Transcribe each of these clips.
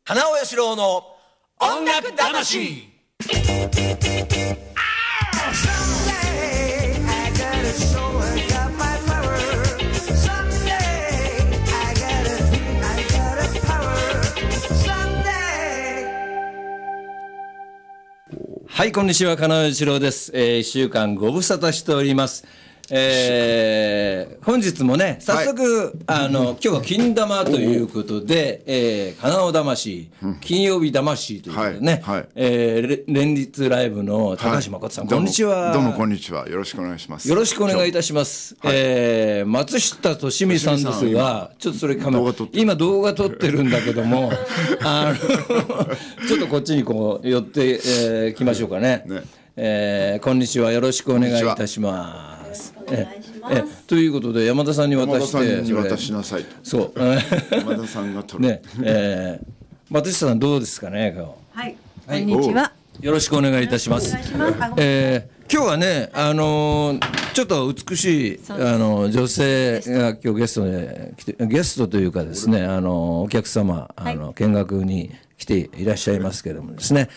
花尾義郎の音楽魂。はい、こんにちは、金尾義郎です。1週間ご無沙汰しております。本日もね、早速、今日は金玉ということで、金尾魂、金曜日魂ということでね、連日ライブの高橋誠さん、こんにちは。 どうもこんにちは。よろしくお願いします。 よろしくお願いいたします。松下利美さんですが、ちょっとそれ今動画撮ってるんだけども、ちょっとこっちにこう寄ってきましょうかね。こんにちは、よろしくお願いいたします。ということで山田さんに渡して、 山田さんに渡しなさいと。 そう。 山田さんが取る。 松下さんどうですかね。 はい。こんにちは。 よろしくお願いいたします。今日はね、ちょっと美しい女性が今日ゲストで来て、ゲストというかですね、お客様見学に来ていらっしゃいますけれどもですね。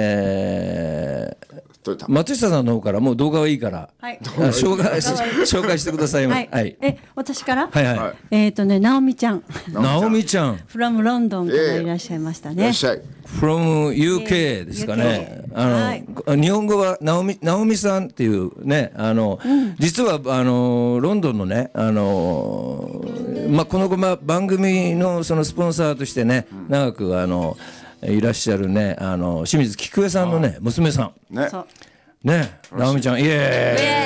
松下さんの方からもう動画はいいから、紹介してください。 私から、 直美ちゃん、 直美ちゃん、 from ロンドンからいらっしゃいましたね。 from UK ですかね。日本語は直美さんっていうね、実はロンドンのね、この番組のそのスポンサーとしてね、長くいらっしゃるね、清水菊江さんのね、娘さん。ね、直美ちゃん、イエ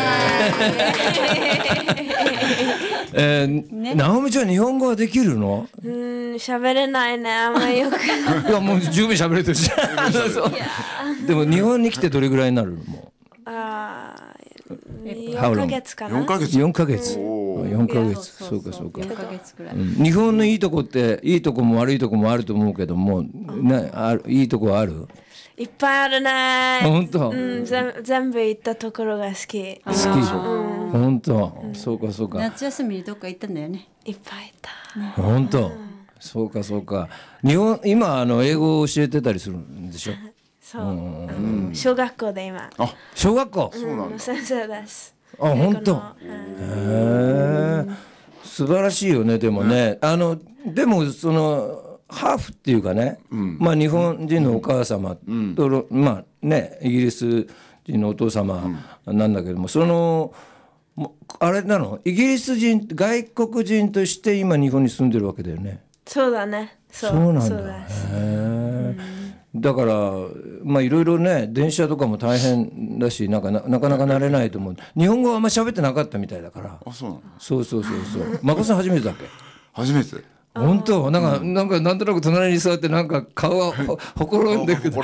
ーイ。直美ちゃん、日本語はできるの？ 喋れないね、あんまりよく。いや、もう十分喋れてるし。でも、日本に来てどれぐらいになるの？もう。 4ヶ月かな。 4ヶ月。4ヶ月。そうか。 4ヶ月くらい。 日本のいいとこって、いいとこも悪いとこもあると思うけども、いいとこはある？ いっぱいあるね。 本当。 全部行ったところが好き。 本当。そうか。 夏休みにどっか行ったんだよね。 いっぱい行った。 本当。そうか。日本今英語を教えてたりするんでしょ？ そう。小学校で今。 小学校。 先生です。 本当。素晴らしいよね。でもね、でもそのハーフっていうかね、日本人のお母様とイギリス人のお父様なんだけども、そのあれなの、イギリス人外国人として今日本に住んでるわけだよね。 そうだね。 そうなんだ。だからいろいろね、電車とかも大変だし、なかなか慣れないと思う。日本語はあんまり喋ってなかったみたいだから。 そうなの。 そう。誠さん初めてだっけ？ 初めて。 本当。なんとなく隣に座ってなんか顔はほころんでくる。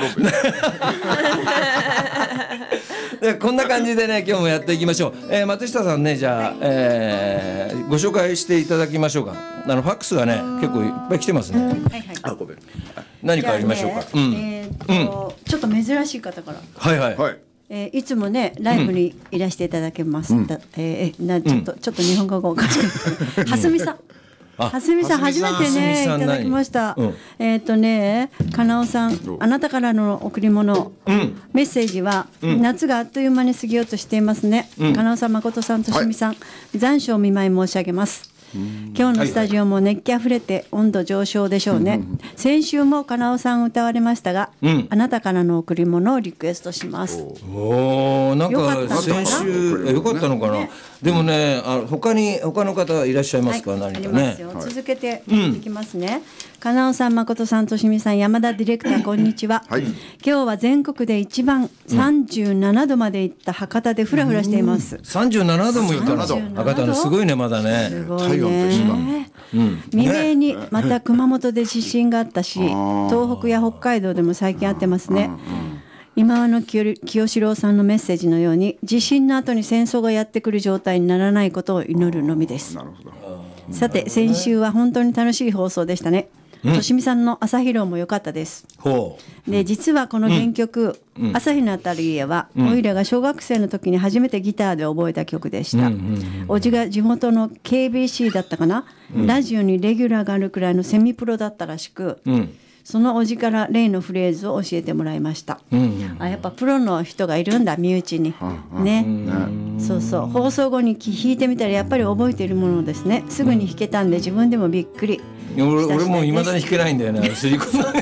こんな感じでね、今日もやっていきましょう。松下さんね、じゃあ、ご紹介していただきましょうか。ファックスがね、結構いっぱい来てますね。ごめん。何かありましょうか。 ちょっと珍しい方から。いつもね、ライブにいらしていただけます。ちょっと日本語がおかしくて。はすみさん。初めてね、いただきました。金尾さん、あなたからの贈り物、メッセージは、夏があっという間に過ぎようとしていますね。金尾さん、誠さん、としみさん、残暑お見舞い申し上げます。今日のスタジオも熱気あふれて温度上昇でしょうね。先週も金尾さん歌われましたが、あなたからの贈り物をリクエストします。 なんか先週よかったのかな。でもね、他の方いらっしゃいますか？何かね。 続けていきますね。金尾さん、誠さん、としみさん、山田ディレクター、こんにちは。今日は全国で一番37度まで行った博多でフラフラしています。 37度も行ったの？博多のすごいね、まだね。 すごいね。未明にまた熊本で地震があったし、東北や北海道でも最近あってますね。今和の清志郎さんのメッセージのように、地震の後に戦争がやってくる状態にならないことを祈るのみです。さて、先週は本当に楽しい放送でしたね。 としみさんの朝披露も良かったです。で実はこの原曲、朝日のアタリエは、おいらが小学生の時に初めてギターで覚えた曲でした。おじが地元の KBC だったかな、ラジオにレギュラーがあるくらいのセミプロだったらしく、そのおじから例のフレーズを教えてもらいました。やっぱプロの人がいるんだ、身内にね。そうそう、放送後に弾いてみたらやっぱり覚えているものですね。すぐに弾けたんで自分でもびっくり。 俺もいまだに弾けないんだよね。すり込む。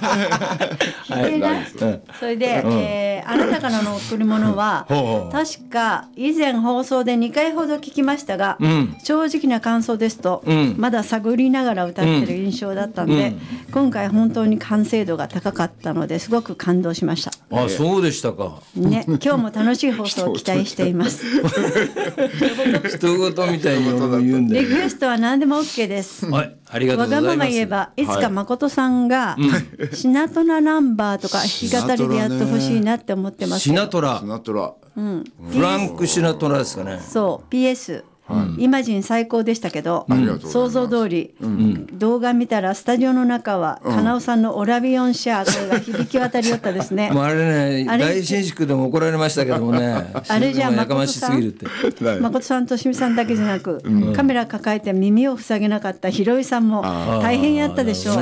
それで、あなたからの贈り物は確か以前放送で2回ほど聞きましたが、正直な感想ですと、まだ探りながら歌ってる印象だったんで、今回本当に完成度が高かったのですごく感動しました。 あ、そうでしたか。 ね、今日も楽しい放送を期待しています。 人事みたいに言うんで。 リクエストは何でも OK です。 はい、ありがとうございます。 わがまま言えば、いつか誠さんがシナトラナンバーとか弾き語りでやってほしいなって思ってます。 シナトラ、 シナトラ、 フランク・シナトラですかね。 そう、PS、イマジン最高でしたけど、想像通り、動画見たらスタジオの中は金尾さんのオラビオンシャー声が響き渡りよったですね。 あれね、大伸縮でも怒られましたけどもね。 あれじゃあ誠さん、誠さんとしみさんだけじゃなく、カメラ抱えて耳を塞げなかったひろいさんも大変やったでしょう。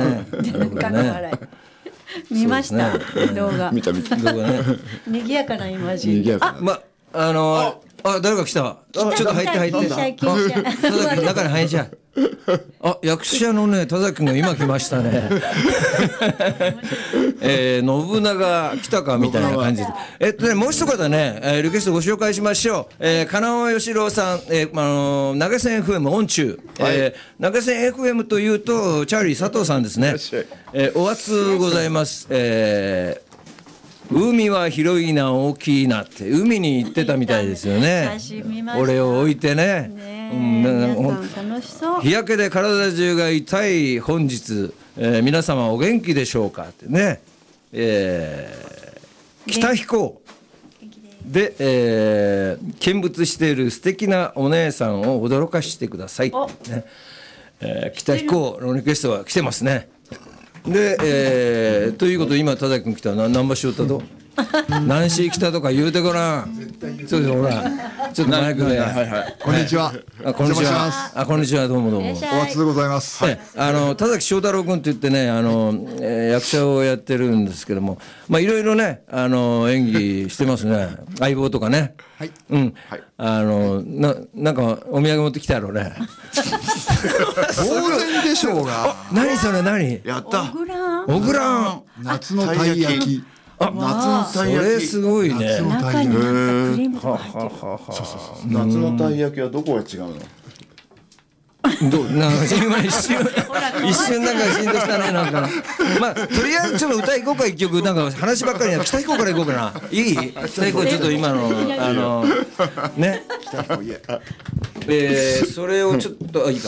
見ました、動画。 見た。 動画ね。 賑やかなイマジン。 誰か来た。ちょっと入って。田崎中に入っちゃう。役者のね、田崎君が今来ましたね。信長来たかみたいな感じで。もう一方ね、リクエストご紹介しましょう。金尾義郎さん、投げ銭 FM オン中。投げ銭 FM というと、チャーリー佐藤さんですね。お初ございます。海は広いな大きいなって海に行ってたみたいですよね。俺を置いてね。日焼けで体中が痛い本日、皆様お元気でしょうかってね。北彦で、見物している素敵なお姉さんを驚かしてください、ね。北彦のリクエストが来てますね。で、ということで今田崎君来たら何場所歌と何し来たとか言うてごらん。そうです、ほらちょっとマイクで。 こんにちは。 こんにちは。こんにちは、どうも。 お初でございます。 田崎翔太郎君といってね、役者をやってるんですけども、いろいろね、演技してますね。相棒とかね。はい。なんかお土産持ってきたやろうね。 当然でしょうが。 何それ、何？ やった。 オグラン。 夏のたい焼き。 夏のたい焼き。 それすごいね。 中になんかクリームが入ってる。 夏のたい焼きはどこが違うの？ なんか今一瞬なんかしんどしたね、なんか。とりあえずちょっと歌いこうか、一曲。なんか話ばっかりな。北彦からいこうかな。いい？北彦ちょっと今のね。それをちょっといいか。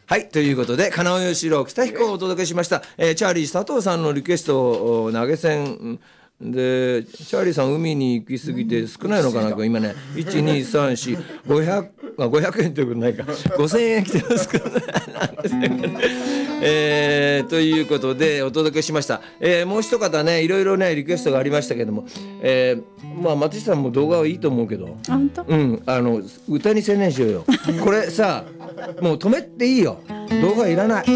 はい、ということで金尾義郎北彦をお届けしました。チャーリー佐藤さんのリクエストを投げ銭で、チャーリーさん海に行き過ぎて少ないのかな、今ね1234500円ということないか5000円来てますからねということでお届けしました。もう一方ね、いろいろねリクエストがありましたけども、まあ松下さんも動画はいいと思うけど、 本当？ 歌に専念しようよ。これさ、もう止めていいよ、動画いらない。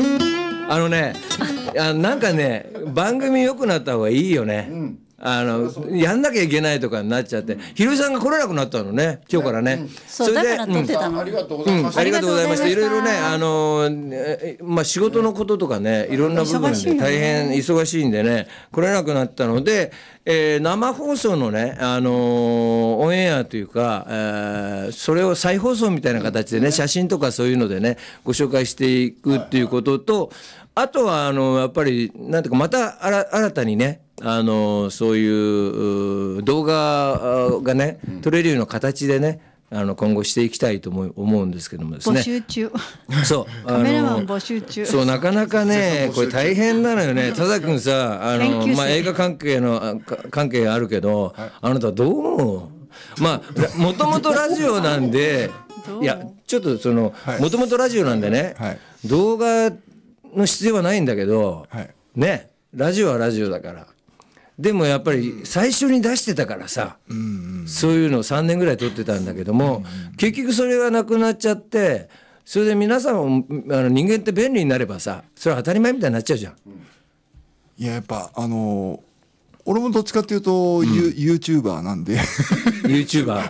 なんかね、番組良くなった方がいいよね。やんなきゃいけないとかになっちゃって、ひろりさんが来れなくなったのね、今日からね。 そうだから撮ってたの。 ありがとうございました。 ありがとうございました。いろいろね、まあ仕事のこととかね、いろんな部分で大変忙しいんでね、来れなくなったので、生放送のね、オンエアというか、それを再放送みたいな形でね、写真とかそういうのでね、ご紹介していくっていうことと、あとはやっぱりなんていうか、また新たにね、そういう動画がね、撮れるような形でね、今後していきたいと思うんですけどもですね。 募集中。 そうカメラマン募集中。 そう、なかなかねこれ大変なのよね。田崎君さ、まあ、映画関係あるけど、あなたどう思う？まあもともとラジオなんでいやちょっともともとラジオなんでね、動画の必要はないんだけど、ね、ラジオはラジオだから。でもやっぱり最初に出してたからさ、そういうのを3年ぐらい撮ってたんだけども、結局それがなくなっちゃって、それで皆さんも人間って便利になればさ、それは当たり前みたいになっちゃうじゃん。 いや、やっぱ俺もどっちかっていうと、YouTuber なんで YouTuber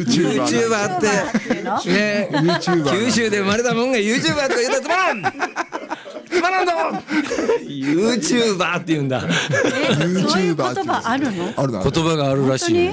ってね、九州で生まれたもんが YouTuber とか言うたらつまんなんだYouTuber って言うんだ。 そういう言葉あるの？ 言葉があるらしい。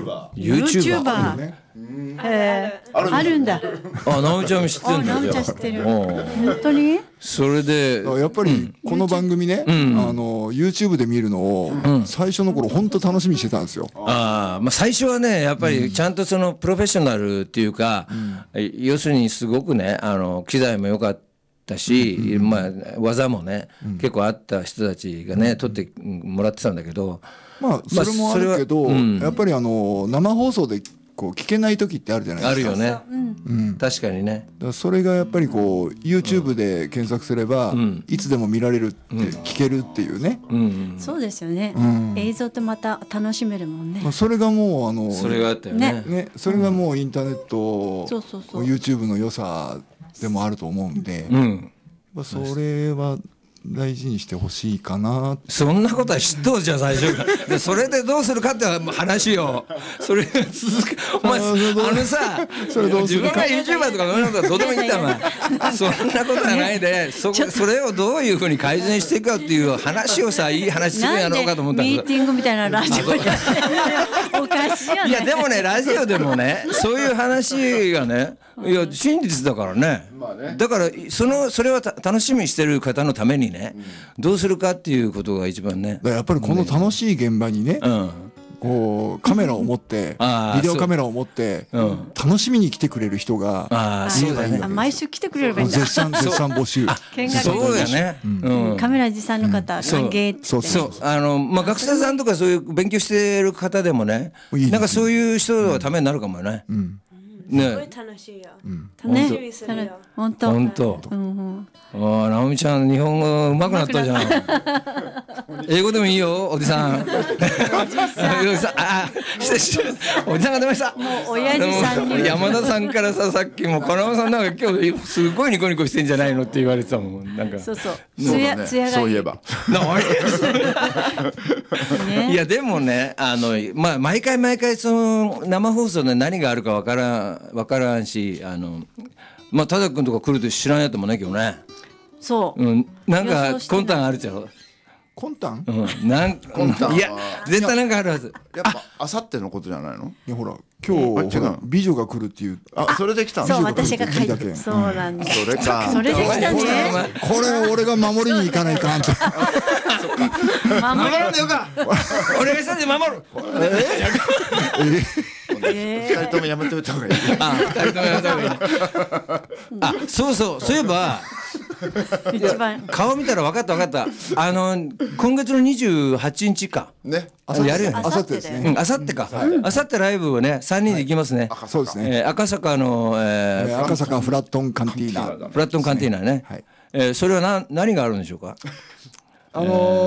YouTuber。あるんだ。 直美ちゃんも知ってるんだよ。 直美ちゃん知ってる。本当に？ それでやっぱりこの番組ね、YouTube で見るのを最初の頃本当楽しみにしてたんですよ。 まあ最初はね、やっぱりちゃんとプロフェッショナルっていうか、要するにすごくね、機材も良かったし、まあ技もね、結構あった人たちがね撮ってもらってたんだけど、 まあそれもあるけど、やっぱり生放送で聞けない時ってあるじゃないですか。 あるよね。確かにね。 それがやっぱりYouTube で検索すれば、いつでも見られるって、聞けるっていうね。 そうですよね。映像ってまた楽しめるもんね。 それがもうそれがあったよね。 それがもうインターネット、YouTube の良さでもあると思うんで、それは大事にしてほしいかな。 そんなことは知っとるじゃん最初からそれでどうするかって話よ。それが続く。お前さ、自分が YouTuber とかそういうことはどうでもいいんだお前。そんなことはないで、それをどういうふうに改善していくかっていう話をさ、いい話するやろうかと思ったんだけど。 ミーティングみたいなラジオやおかしいよね。 いやでもね、ラジオでもね、そういう話がね、いや真実だからね。だからそれは楽しみにしてる方のためにね、どうするかっていうことが一番ね。 やっぱりこの楽しい現場にね、こうカメラを持ってビデオカメラを持って楽しみに来てくれる人がそうだね。 毎週来てくれればいいんだ。 絶賛募集。 そうだね。 カメラ持参の方歓迎って。 そうまあ学生さんとかそういう勉強してる方でもね、なんかそういう人はためになるかもね。 すごい楽しいよ。楽しみするよ。 本当。 直美ちゃん日本語上手くなったじゃん。英語でもいいよおじさん。おじさんが出ました。 もう親父さんに山田さんからさ、さっきも金尾さんなんか今日すごいニコニコしてんじゃないのって言われてたもん。なんかそうツヤがいい。 そういえば。 いやでもね、まあ毎回その生放送で何があるかわからんし、まあ田崎君とか来ると知らんやつもね今日ね。 そう。 なんか魂胆あるじゃん。 魂胆？ いや絶対なんかあるはず。 やっぱあさってのことじゃないの？ いやほら今日美女が来るっていう。 それで来たの？ そう私が書いて。そうなんだ。 それか。 それで来たね。 これ俺が守りに行かないかんって。 守るんだよか。お願いしたんで守る。 2人ともやめておいた方がいい。 2人ともやめた方がいい。そういえば一番顔見たら分かった分かった。今月の28日か。 ね。 やるよね。 あさってですね。 あさってか。あさってライブをね、3人で行きますね。 そうですね。 赤坂の赤坂フラットンカンティーナ。 フラットンカンティーナね。それは何があるんでしょうか。大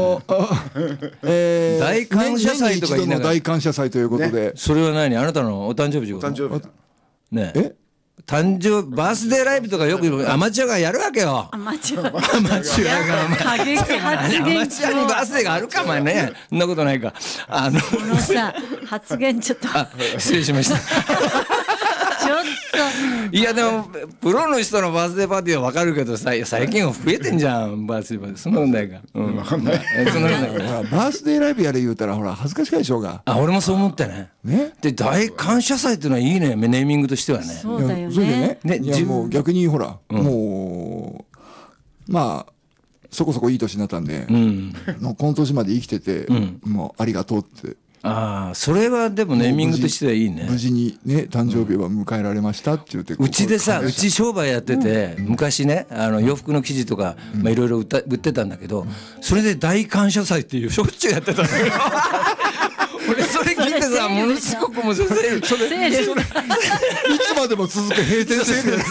感謝祭とか言いながら。 大感謝祭ということで。 それは何？あなたのお誕生日とか。 誕生日。 ね。誕生バースデーライブとかよくアマチュアがやるわけよ。 アマチュアが過激発言アマチュアにバースデーがあるかお前ね。そんなことないか。 このさ発言ちょっと失礼しました。 ちょっいやでもプロの人のバースデーパーティーは分かるけどさ、最近は増えてんじゃんバースデーパーティー。そんなことないか。分かんない。そんなことないか。 バースデーライブやれ言うたらほら恥ずかしいでしょうが。 俺もそう思ってね。で大感謝祭っていうのはいいね、ネーミングとしてはね。 そうだよそれね。 でね、いやもう逆にほら、もうまあそこそこいい年になったんで、もうこの年まで生きてて、もうありがとうって。 それはでもネーミングとしてはいいね。 無事にね誕生日は迎えられましたって言って。 うちでさ、うち商売やってて、昔ね洋服の生地とかいろいろ売ってたんだけど、それで大感謝祭っていうしょっちゅうやってたのよ。俺それ聞いてさ、ものすごく面白い。それいつまでも続く閉店セールです。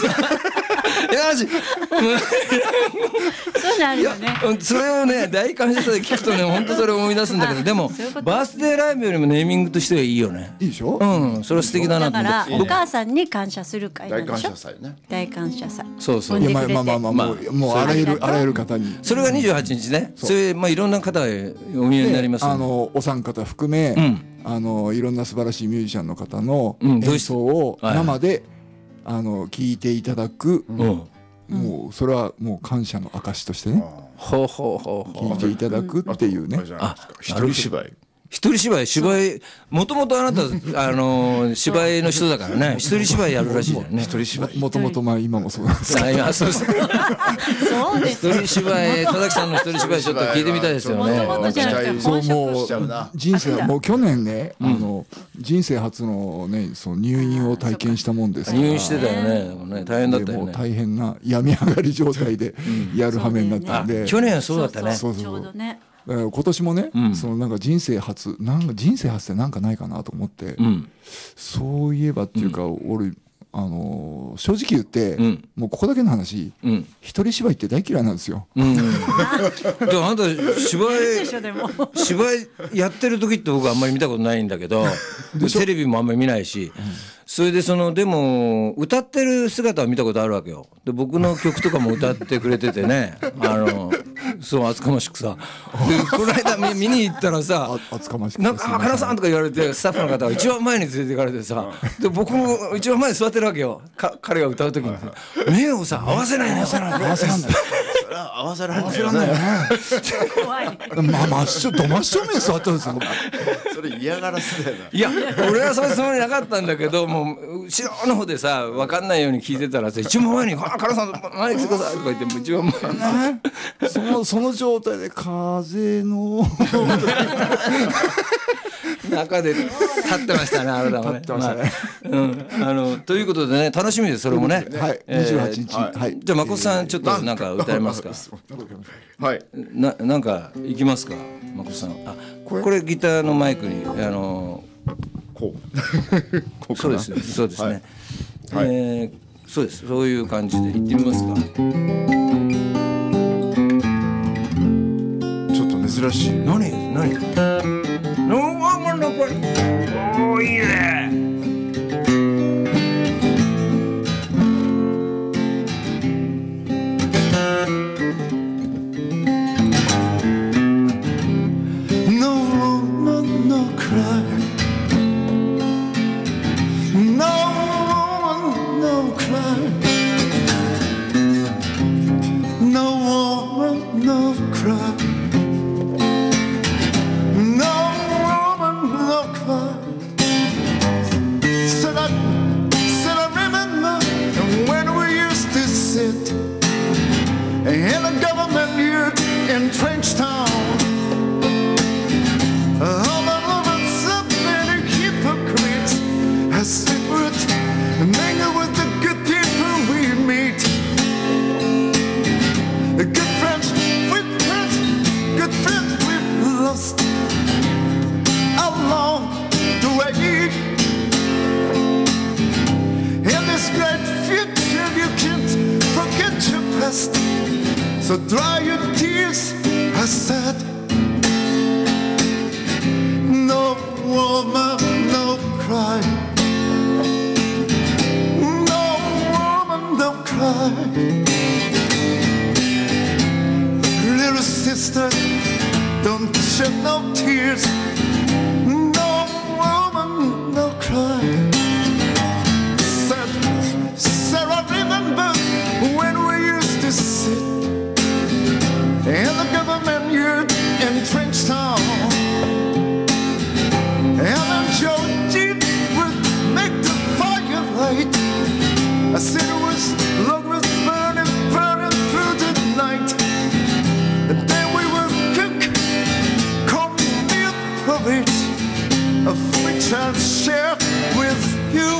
そうなるよね。 それをね大感謝祭で聞くとね、本当それを思い出すんだけど、でもバースデーライブよりもネーミングとしてはいいよね。 いいでしょ。 それは素敵だなと思って。 だからお母さんに感謝する会なんでしょ。 大感謝祭ね。 大感謝祭。 そうそう。 まあもうあらゆる方に。 それが28日ね。それいろんな方がお見えになります。 お三方含め、いろんな素晴らしいミュージシャンの方の演奏を生で聞いていただく。もうそれはもう感謝の証としてね。聞いていただくっていうね。 一人芝居。 一人芝居もともとあなた芝居の人だからね。一人芝居やるらしいじゃんね。一人芝居もともと今もそうなんですけど。 そうです。一人芝居、田崎さんの一人芝居ちょっと聞いてみたいですよね。 そうもう人生もう去年ね人生初のねその入院を体験したもんですから。 入院してたよね。大変だったよね。 大変な病み上がり状態でやる羽目になったんで。 去年はそうだったね。 ちょうどね。 今年もね、そのなんか人生初ってなんかないかなと思って、そういえばっていうか、俺正直言って、もうここだけの話、一人芝居って大嫌いなんですよ。 でもあなた芝居やってる時って僕はあんまり見たことないんだけど、テレビもあんまり見ないし、それででも歌ってる姿は見たことあるわけよ。で僕の曲とかも歌ってくれててね、そう厚かましくさ。でこの間見に行ったらさ、なんか金さんとか言われて、スタッフの方が一番前に連れて行かれてさ、で僕も一番前に座ってるわけよ。彼が歌う時に目をさ合わせないのよ。 合わせられないよね。 怖い。 真正面座ったんですよ。 それ嫌がらせだよな。 いや俺はそういうつもりなかったんだけど、もう後ろの方でさ分かんないように聞いてたらさ、一番前に「カラさん前に来てください」とか言って一番前その状態で風の中で立ってましたね、あなたもね。ということでね、楽しみです、それもね。 はい、28日。 じゃあ誠さんちょっとなんか歌えますか。 はい。 なんかいきますか、誠さん。これギターのマイクにこうそうですそうですね。そうです、そういう感じで行ってみますか。 ちょっと珍しい。 何これ。おーいいね。 So dry your tears, I said. No woman, no cry. No woman, no cry. Little sister, don't shed no tears. No woman, no cry. Said, Sarah, remember when we used to sit in the government yard in Trenchtown, and then Georgie would make the fire light. I said it was love was burning, burning through the night. And then we would cook cornmeal porridge, of which I'll share with you.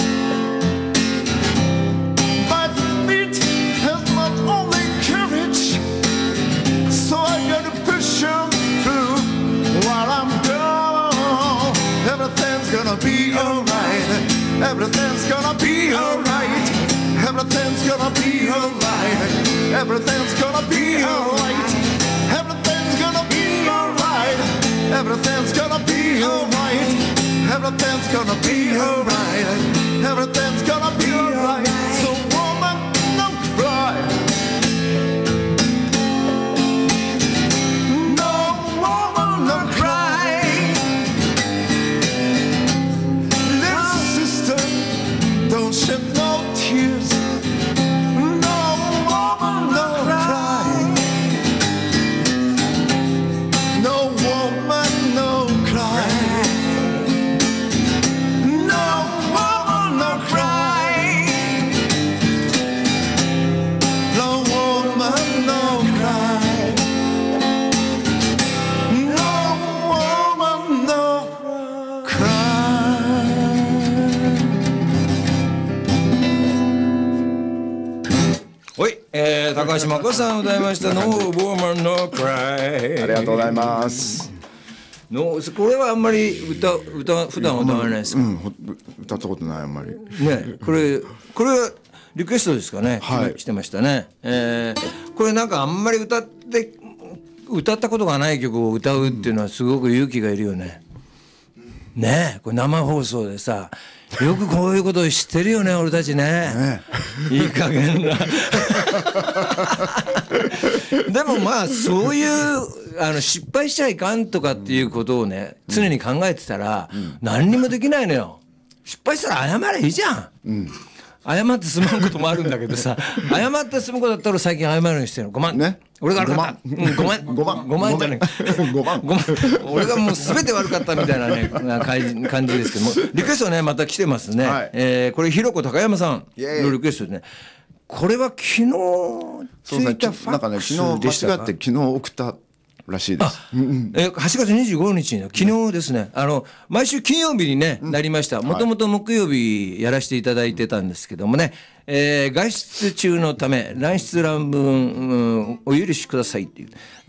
My feet have my only courage, so I gotta push them through while I'm gone. Everything's gonna be alright. Everything's gonna be alright. Everything's gonna be alright. Everything's gonna be alright. Everything's gonna be alright. Everything's gonna be alright. Everything's gonna be alright. Everything's gonna be alright. So woman, don't cry. No woman, don't cry. Little sister, don't shed no tears. No woman, don't cry. No woman, no cry. No woman, no cry. No woman, no cry. No woman, no cry. はい、高橋真子さん歌いました「No Woman No Cry」 ありがとうございます。 のこれはあんまり普段歌わないですか、 歌ったことないあんまり。 ね、これはリクエストですかね、 はい来てましたね、これなんかあんまり歌ったことがない曲を歌うっていうのはすごく勇気がいるよね。ねえ、これ生放送でさ、よくこういうことを知ってるよね俺たちね。いい加減なでもまあそういう失敗しちゃいかんとかっていうことをね常に考えてたら何にもできないのよ。失敗したら謝ればいいじゃん、謝って済むこともあるんだけどさ謝って済むことだったら最近謝るようにしてるの。5万、ね、俺が悪かった、5万じゃない5万俺がもう全て悪かったみたいなね感じですけども、リクエストねまた来てますね、はい、これひろこ高山さんのリクエストですね。これは昨日ついたファックスでしたか。 間違って昨日送ったらしいです。 8月25日の昨日ですね、毎週金曜日に、ねなりました。もともと木曜日やらせていただいてたんですけどもね、外出中のため乱出乱文、お許しくださいっていう、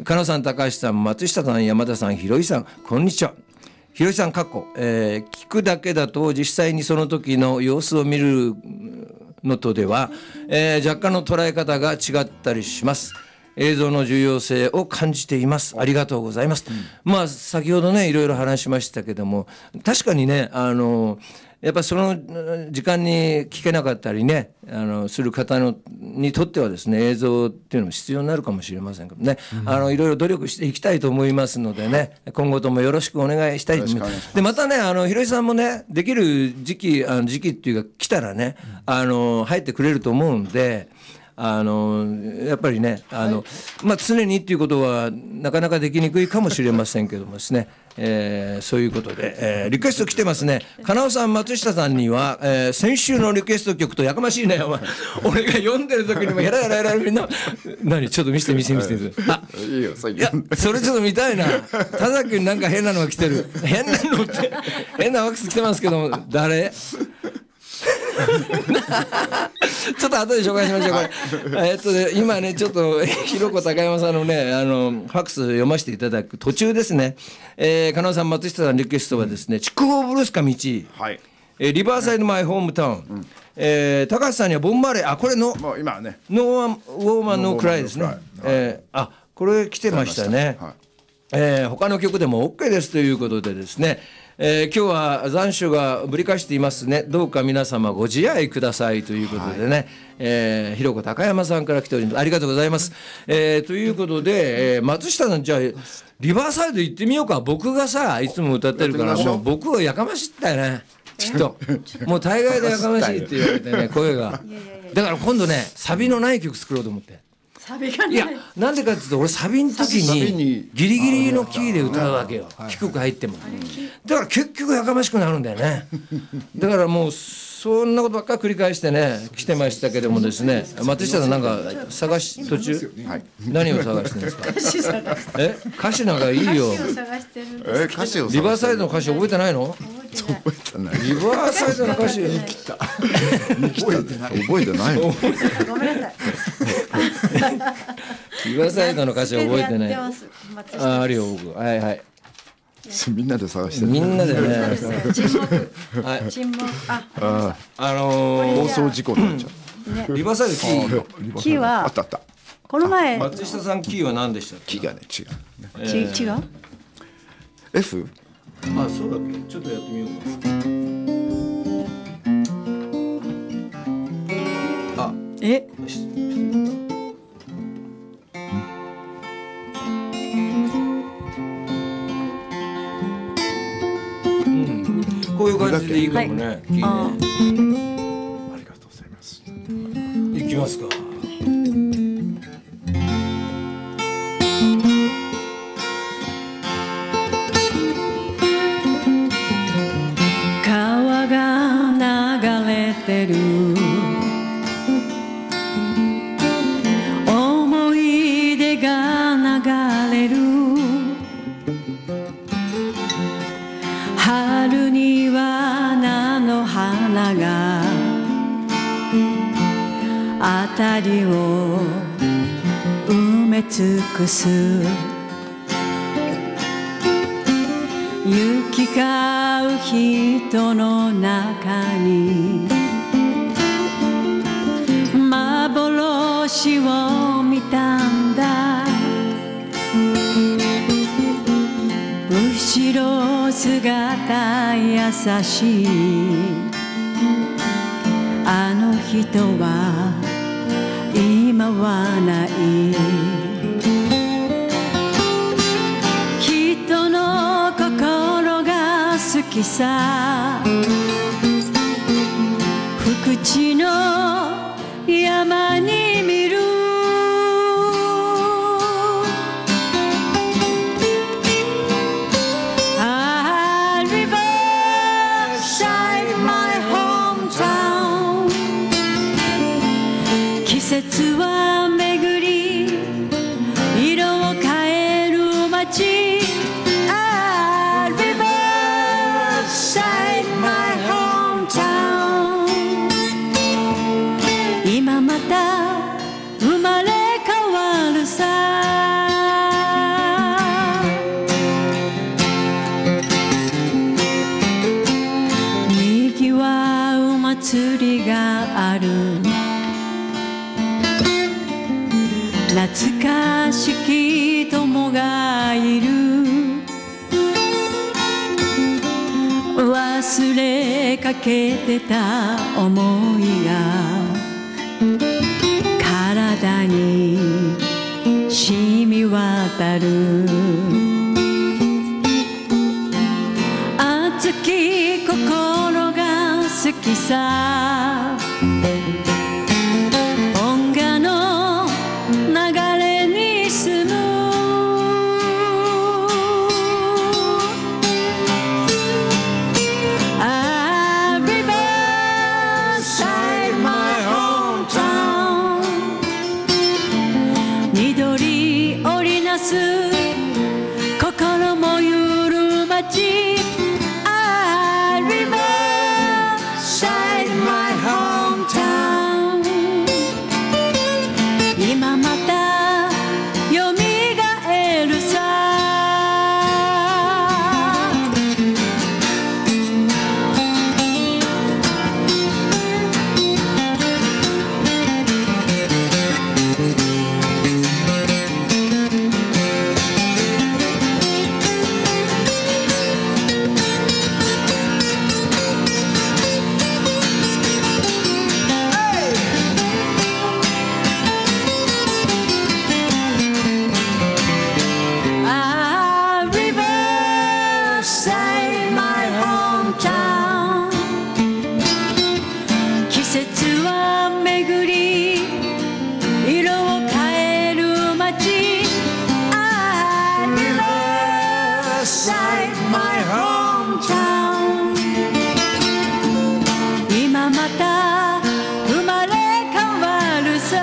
加納さん、高橋さん、松下さん、山田さん、ひろいさん、こんにちは。ひろいさん聞くだけだと実際にその時の様子を見るのとでは、若干の捉え方が違ったりします。映像の重要性を感じています。ありがとうございます、まあ先ほどねいろいろ話しましたけども、確かにねやっぱその時間に聞けなかったりねする方にとってはですね映像っていうのも必要になるかもしれませんけどね、いろいろ努力していきたいと思いますのでね、今後ともよろしくお願いしたいと思います。でまたねひろいさんもねできる時期っていうか来たらね入ってくれると思うんで、やっぱりね常にっていうことはなかなかできにくいかもしれませんけどもですね、そういうことで、リクエスト来てますね。加納さん、松下さんには、先週のリクエスト曲とやかましいね俺が読んでる時にもヘラヘラヘラみんな何ちょっと見せていいよいやそれちょっと見たいな。田崎君なんか変なのが来てる。変なのって変なワックス来てますけども誰ちょっと後で紹介しましょう。これ今ねちょっとひろこ高山さんのねファックス読ませていただく途中ですね。加納さん、松下さんリクエストはですね、筑豊ブルースか道、はい、リバーサイドマイホームタウン、高橋さんにはボンバレー、これのもう今ねノーウォーマンノークライですね。 これ来てましたね。他の曲でも OK ですということでですね、今日は残暑がぶり返していますね。どうか皆様ご自愛くださいということでね、ひろこ高山さんから来ております。ありがとうございます。ということで、松下さん、じゃあリバーサイド行ってみようか。僕がさいつも歌ってるからもう僕はやかましいったよね。きっともう大概でやかましいって言われてね、声が。だから今度ねサビのない曲作ろうと思って。いやなんでかっていうと俺サビの時にギリギリのキーで歌うわけよ、低く入っても。だから結局やかましくなるんだよね。だからもうそんなことばっかり繰り返してね来てましたけどもですね、松下さんなんか途中、何を探してるんですか？歌詞なんかいいよ。 歌詞をリバーサイドの歌詞覚えてないの？ 覚えてない。 リバーサイドの歌詞覚えてないの？ ごめんなさい。 リバーサイドの歌詞覚えてない。あるよ僕。はいはい。 みんなで探してる。 みんなでね。 沈黙。 放送事故になっちゃう。リバーサイドキーはあったあった。 この前松下さんキーは何でしたっけ？ キーがね違う。違う ？F？ そうだっけ？ちょっとやってみようか。こういう感じでいいかもね。 ありがとうございます。 いきますか。 川が流れてる思い出が流れる春には菜の花が辺りを埋め尽くす行き交う人の中に幻を見たんだ後ろ姿優しいあの人は今はない人の心が好きさ福地の山に見る季節は巡り色を変える街Riverside my hometown 今また生まれ変わるさにぎわう祭りがある懐かしき友がいる忘れかけてた想いが体に染み渡る熱き心が好きさ音楽の流れに住むRiverside my hometown 緑織りなす心もゆる街Riverside my hometown た生まれ変わるさ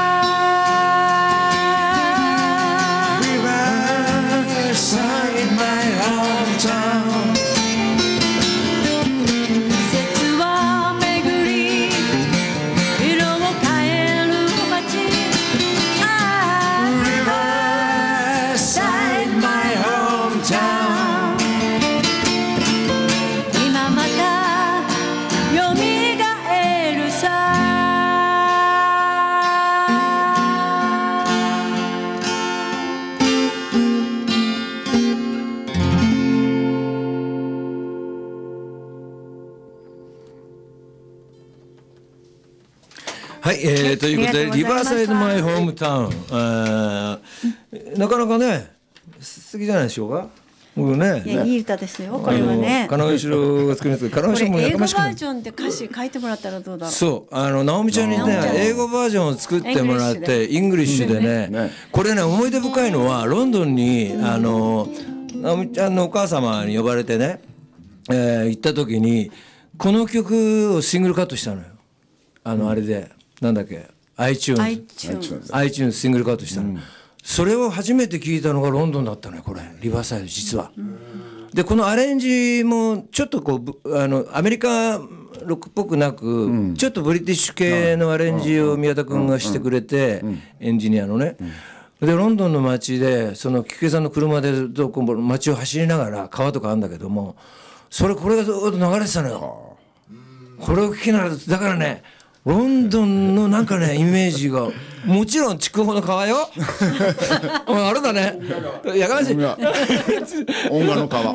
はい、ということでリバーサイドマイホームタウン、なかなかね素敵じゃないでしょうか。僕ね、 いやいい歌ですよこれはね。 金尾城が作りますけど、金尾城も英語バージョンで歌詞書いてもらったらどうだろう。 そう直美ちゃんにね英語バージョンを作ってもらってイングリッシュでね、これね思い出深いのはロンドンに直美ちゃんのお母様に呼ばれてね、行った時にこの曲をシングルカットしたのよ。あれでなんだっけ iTunes シングルカットしたの、それを初めて聞いたのがロンドンだったのよこれリバーサイド実は。でこのアレンジもちょっとこうアメリカロックっぽくなく、ちょっとブリティッシュ系のアレンジを宮田君がしてくれて、エンジニアのね。でロンドンの街でその菊池さんの車で街を走りながら川とかあるんだけども、これがずっと流れてたのよ。これを聞きながらだからねロンドンのなんかねイメージがもちろん筑豊の川よあれだねやかましい音楽の川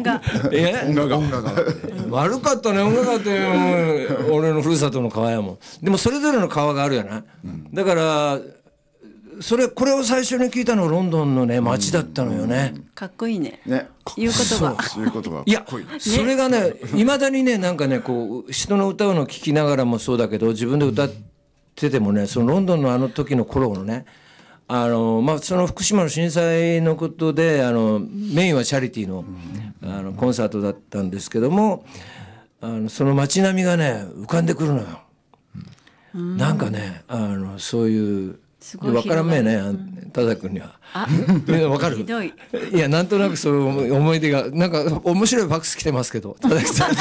悪かったね音楽って俺のふるさとの川やもん。でもそれぞれの川があるやな、だからこれを最初に聞いたのはロンドンのね街だったのよね。 かっこいいね。言うことが。 いやそれがねいまだにねなんかねこう人の歌うのを聞きながらもそうだけど自分で歌っててもねそのロンドンの時の頃のねその福島の震災のことでメインはチャリティーのコンサートだったんですけどもその街並みがね浮かんでくるのよ。なんかねそういう分からんめえね田崎君には。分かる？いやなんとなくそういう思い出がなんか面白いファックス来てますけど田崎さんこ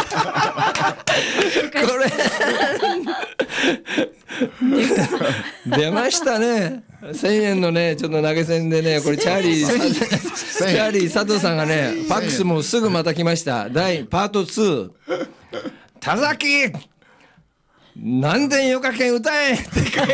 れ出ましたね。1000円のねちょっと投げ銭でねこれチャーリー佐藤さんがねファックスもすぐまた来ました。パート2田崎何千よかけん歌えって書いて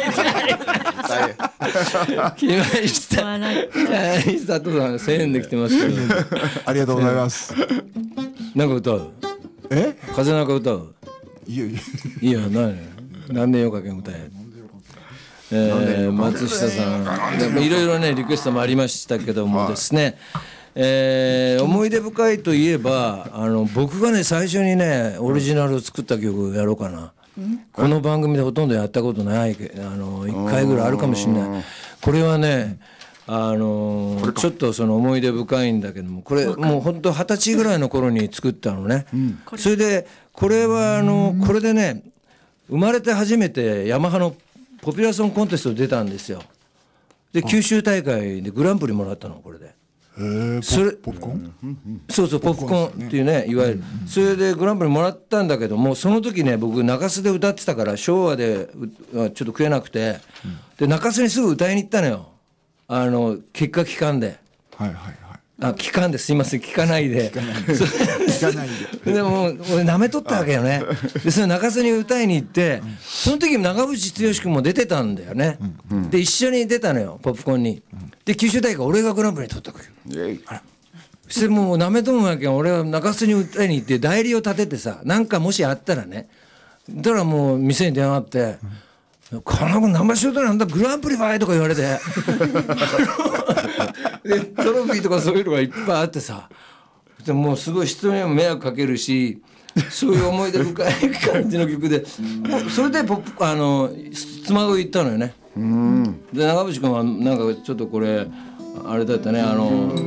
来ました。佐藤さん1000円で来てますけどありがとうございます。 なんか歌う？風なんか歌う？いいよ何千よかけん歌え。松下さんいろいろねリクエストもありましたけどもですね、思い出深いといえば僕がね最初にねオリジナルを作った曲やろうかな。この番組でほとんどやったことない1回ぐらいあるかもしれない。これはねちょっとその思い出深いんだけどもこれもうほんと20歳ぐらいの頃に作ったのね、それでこれはこれでね生まれて初めてヤマハのポピュラーソングコンテスト出たんですよ。で九州大会でグランプリもらったのこれで。 ポップコーン？ そうポップコーンっていうねいわゆるそれでグランプリもらったんだけどもその時ね僕中洲で歌ってたから昭和でちょっと食えなくて、で中洲にすぐ歌いに行ったのよ結果期間で。期間ですいません聞かないででも俺なめとったわけよね。でそれ中洲に歌いに行ってその時長渕剛君も出てたんだよね、で一緒に出たのよポップコーンに。で九州大会俺がグランプリ取ったわけよ。そしてもうなめとんわけよ。俺は中洲に歌いに行って代理を立ててさなんかもしあったらねだからもう店に電話あって「この子ナンバーショートなんだグランプリばい」とか言われてでトロフィーとかそういうのがいっぱいあってさでもうすごい人にも迷惑かけるしそういう思い出深い感じの曲でそれで妻が言ったのよね。で長渕君はなんかちょっとこれあれだったね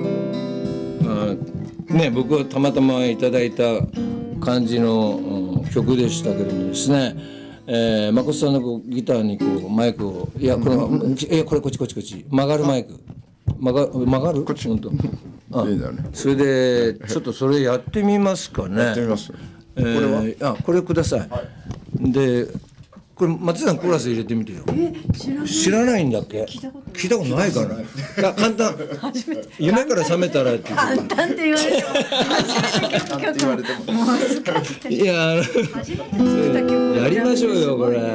僕はたまたまいただいた感じの表曲でしたけどもですね、誠さんのこうギターにこうマイクをこれこれこっち曲がるマイク曲がるこっち本当いいだね。 それでちょっとそれやってみますかね。 やってみます。これはこれください、でこれ松井さんコーラス入れてみてよ。知らないんだっけ？聞いたことないかな。いや簡単。夢から覚めたらって簡単って言われても初めて聞く曲難しい。 いや初めて作った曲やりましょうよこれ。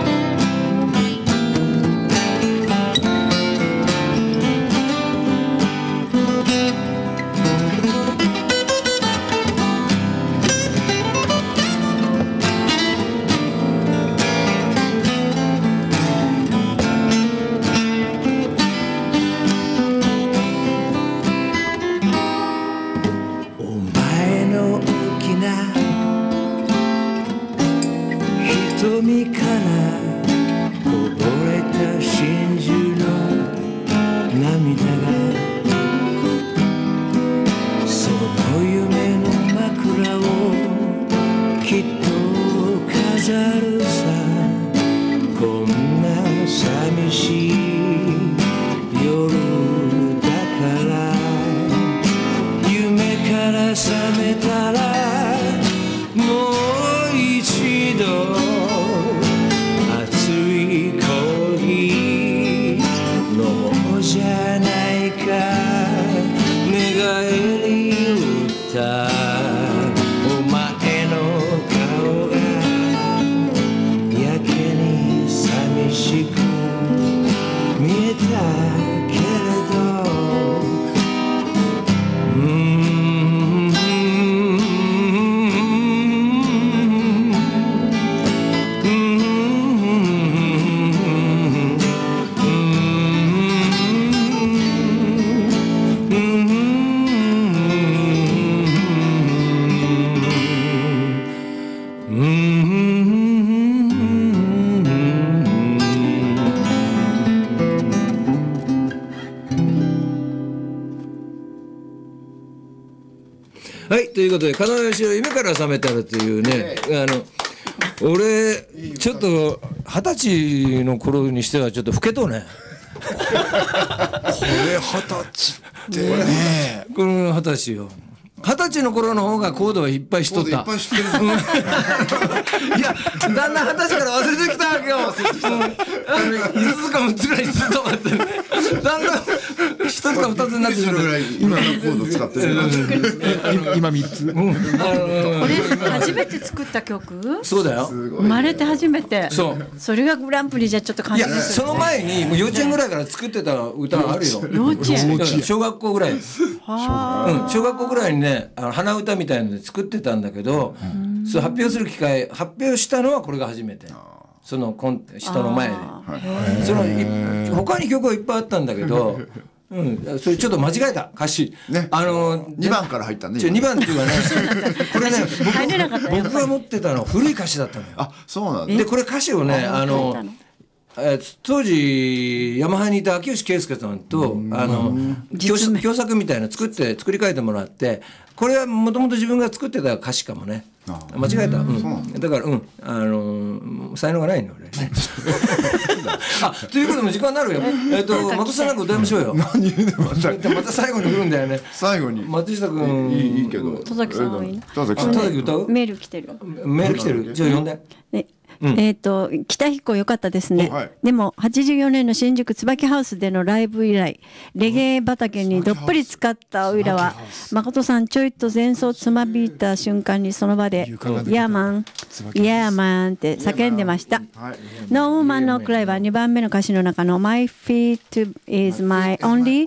「 はい、ということで加納義雄夢から覚めたらというね、俺ちょっと20歳の頃にしてはちょっと老けとね。 これ20歳ってね。 これ20歳よ。20歳の頃の方がコードはいっぱいしとった。いや、だんだん20歳から忘れてきたわけよ。5つか6つぐらいするとかってね。だんだん1つか2つになってしまう。 今のコード使ってる。 今3つ。 これ初めて作った曲？ そうだよ。 生まれて初めて。 そう。 それがグランプリじゃちょっと感じです。 その前にもう幼稚園ぐらいから作ってた歌があるよ。 幼稚園。 小学校ぐらい。小学校ぐらいにね。鼻歌みたいなので作ってたんだけど、それ発表する機会発表したのはこれが初めて。その人の前で。その他に曲はいっぱいあったんだけど、それちょっと間違えた歌詞。 ね。2番から入ったね。 2番っていうかね、これね僕が持ってたの古い歌詞だったのよ。 あ、そうなんだ。 でこれ歌詞をね当時ヤマハにいた秋吉圭介さんと共作みたいな作り変えてもらって、これはもともと自分が作ってた歌詞かもね。間違えた。だから才能がないの俺ね。ということでも時間になるよ。松下なんか歌いましょうよ。また最後に来るんだよね。 最後に松下君いいけど。 戸崎さんはいいな。 戸崎歌う？ メール来てる。 じゃあ読んで。 北彦良かったですね、でも84年の新宿椿ハウスでのライブ以来レゲエ畑にどっぷり使ったおいらは誠さんちょいと前奏つまびいた瞬間にその場で「ヤーマンヤーマン」って叫んでました。ノーウーマンノークライは2番目の歌詞の中の「My feet is my only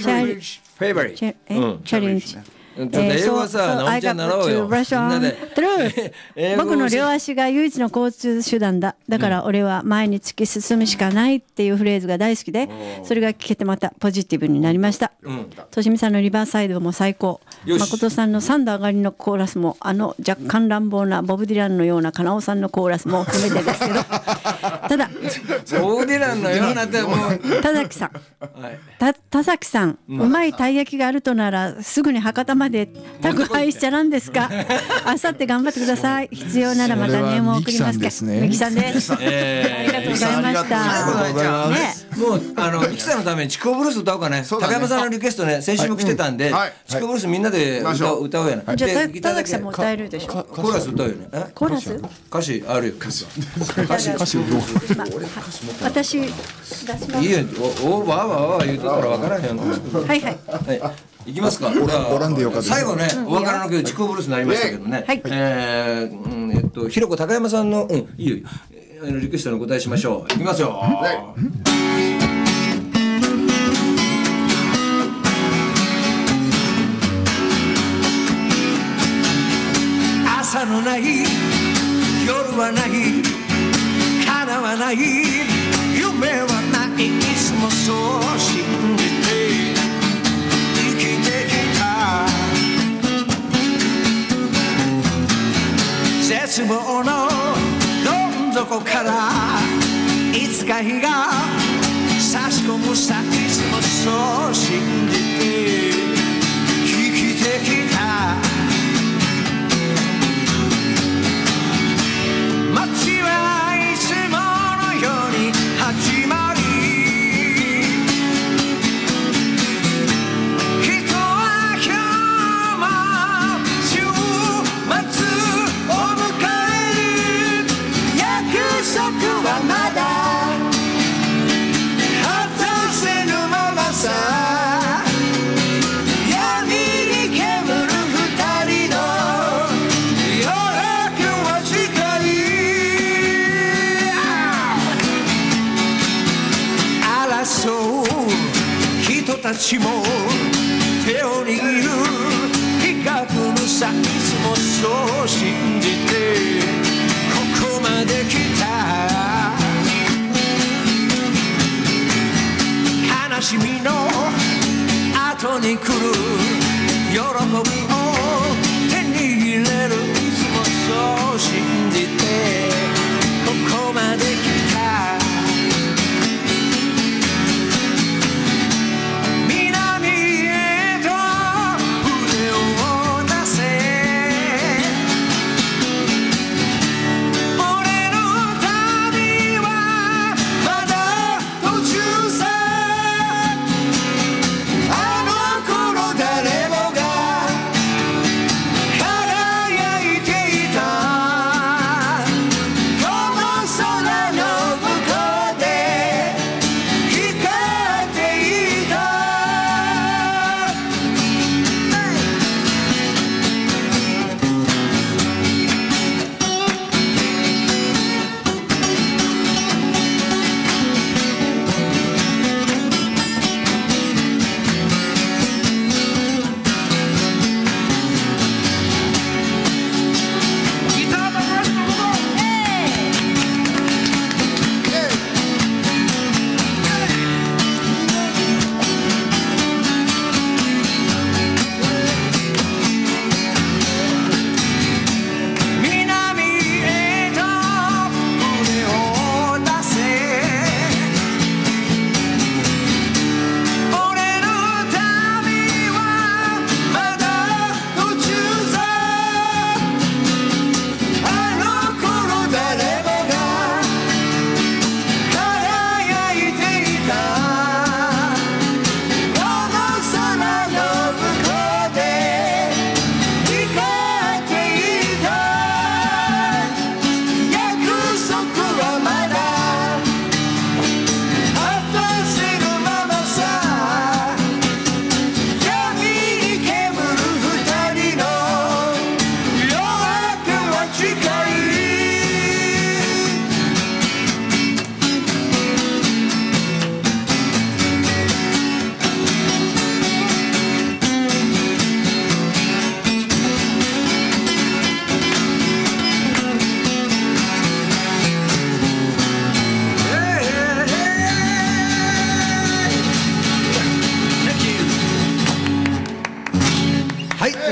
challenge」英語はさ、直美ちゃん習おうよ。みんなで。僕の両足が唯一の交通手段だ。だから俺は前に突き進むしかないっていうフレーズが大好きで、それが聞けてまたポジティブになりました。としみさんのリバーサイドも最高。誠さんの3度上がりのコーラスも、若干乱暴なボブ・ディランのようなカナオさんのコーラスも含めてですけど、ただ、 ボブ・ディランのようなってもう。 田崎さん、うまいたい焼きがあるとなら、すぐに博多まで宅配しちゃなんですか。あさって頑張ってください。必要ならまたメモを送りますか。ミキさんです。ありがとうございました。 もうミキさんのためにチコブルース歌おうかね。高山さんのリクエストね、先週も来てたんで、チコブルースみんなで歌おうやな。 じゃあ田崎さんも歌えるでしょ。 コーラス歌うよね。 コーラス？ 歌詞あるよ。歌詞私出します。 いいよ。わー言うとったらわからへんよ。 はいはい。 いきますか。最後ね、お別れの曲チコブルースになりましたけどね。ひろこ高山さんのいいよリクエストにお答えしましょう。いきますよ。朝のない夜はない叶わない夢はないいつもそう信じて生きてきた絶望のどん底からいつか日が差し込むさいつもそう信じて生きてきた街はいつものように始まり人は今日も週末を迎える約束はまだ果たせぬままさ闇に煙る二人の夜は近い争う人たちも手を握る比較のさいつもそう信じてここまで来た悲しみの後に来る喜びを手に入れるいつもそう信じてここまで来た南へと船を出せ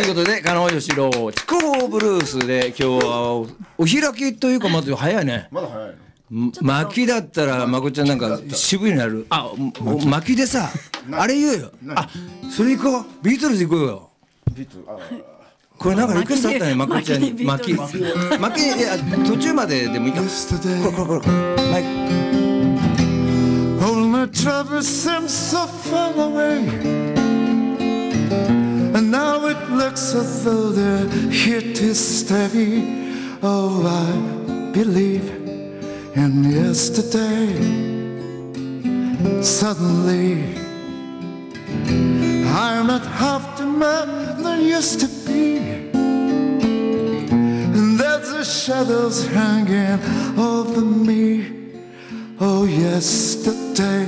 ことで加納義郎筑豊ブルースで今日はお開きというかまだ早いね。 まだ早いの。 巻きだったらまこちゃんなんか渋いになる。あ、巻きでさあれ言うよ。あ、それ行こう。ビートルズ行こうよ。これなんかリクエストあったね、まこちゃんに。巻きいや途中まででもいいか。これマイク。 All my troubles seem so far away, and now it looks as though they're here to stay. Oh, I believe in yesterday. Suddenly I'm not half the man I used to be, and there's the shadows hanging over me. Oh, yesterday,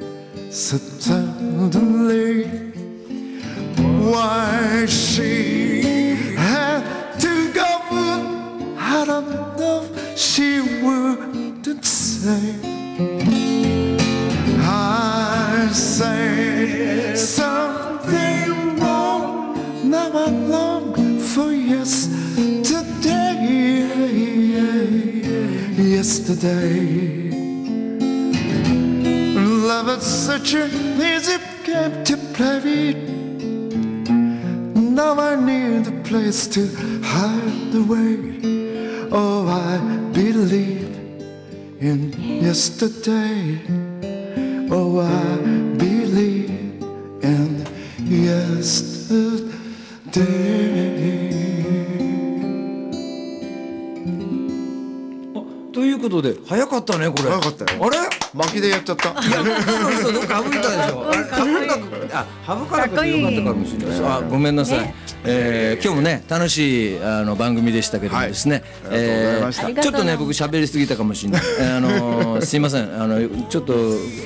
suddenly, why she had to go, I don't know, she wouldn't say. I say something wrong, now I long for yesterday, yesterday. Love is such an easy game to play. Now I need a place to hide away. Oh, I believe in yesterday. Oh, I believe in yesterday. ということで早かったねこれ。 早かったよ。 あれ？ 巻きでやっちゃった。 いや、そうどっか省いたでしょ。省かなくてよかったかもしれない。あ、ごめんなさい。今日もね楽しい番組でしたけどもですね。 ありがとうございました。 ちょっとね僕喋りすぎたかもしれない。すいません。ちょっと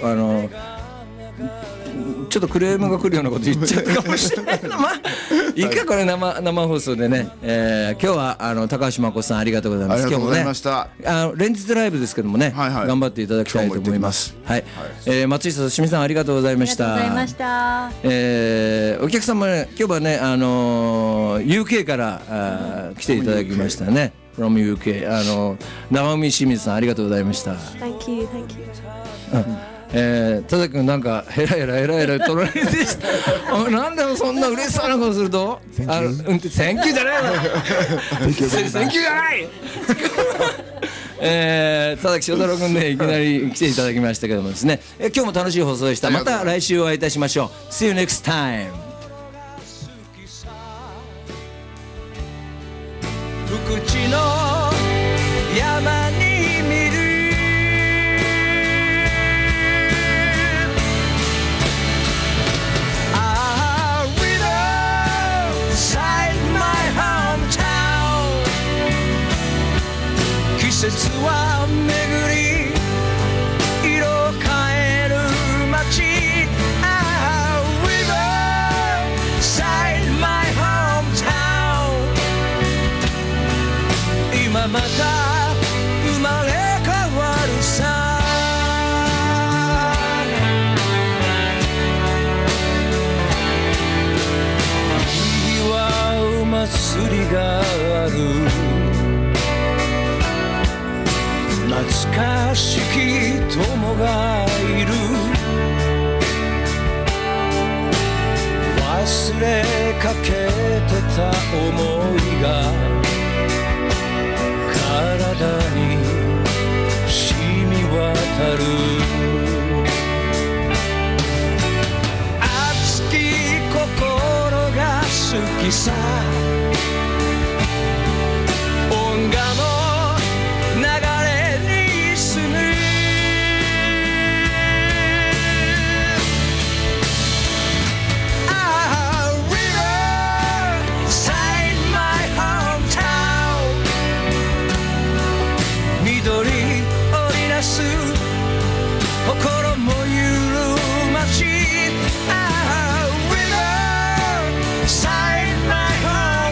ちょっとクレームが来るようなこと言っちゃったかもしれないけど、まあいいかこれ生放送でね、今日は高橋真子さんありがとうございます。今日もね連日ライブですけどもね、頑張っていただきたいと思います。はい、松下しみさんありがとうございました。 ありがとうございました。 お客様ね今日はねUK から来ていただきましたね。from UK 長海清水さんありがとうございました。 Thank you, thank you. 田崎君なんかヘラヘラ取られてなんでそんな嬉しそうなことするとセンキューじゃないのセンキューじゃない田崎翔太郎君ねいきなり来ていただきましたけどもですね今日も楽しい放送でした。また来週お会いいたしましょう。 See you next time。 福地の山に見る季節は巡り色変える街 Riverside my hometown 今また生まれ変わるさにぎわう祭りがある懐かしき友がいる忘れかけてた想いが体に染み渡る熱き心が好きさ音楽も流れ心も揺る街 Riverside my home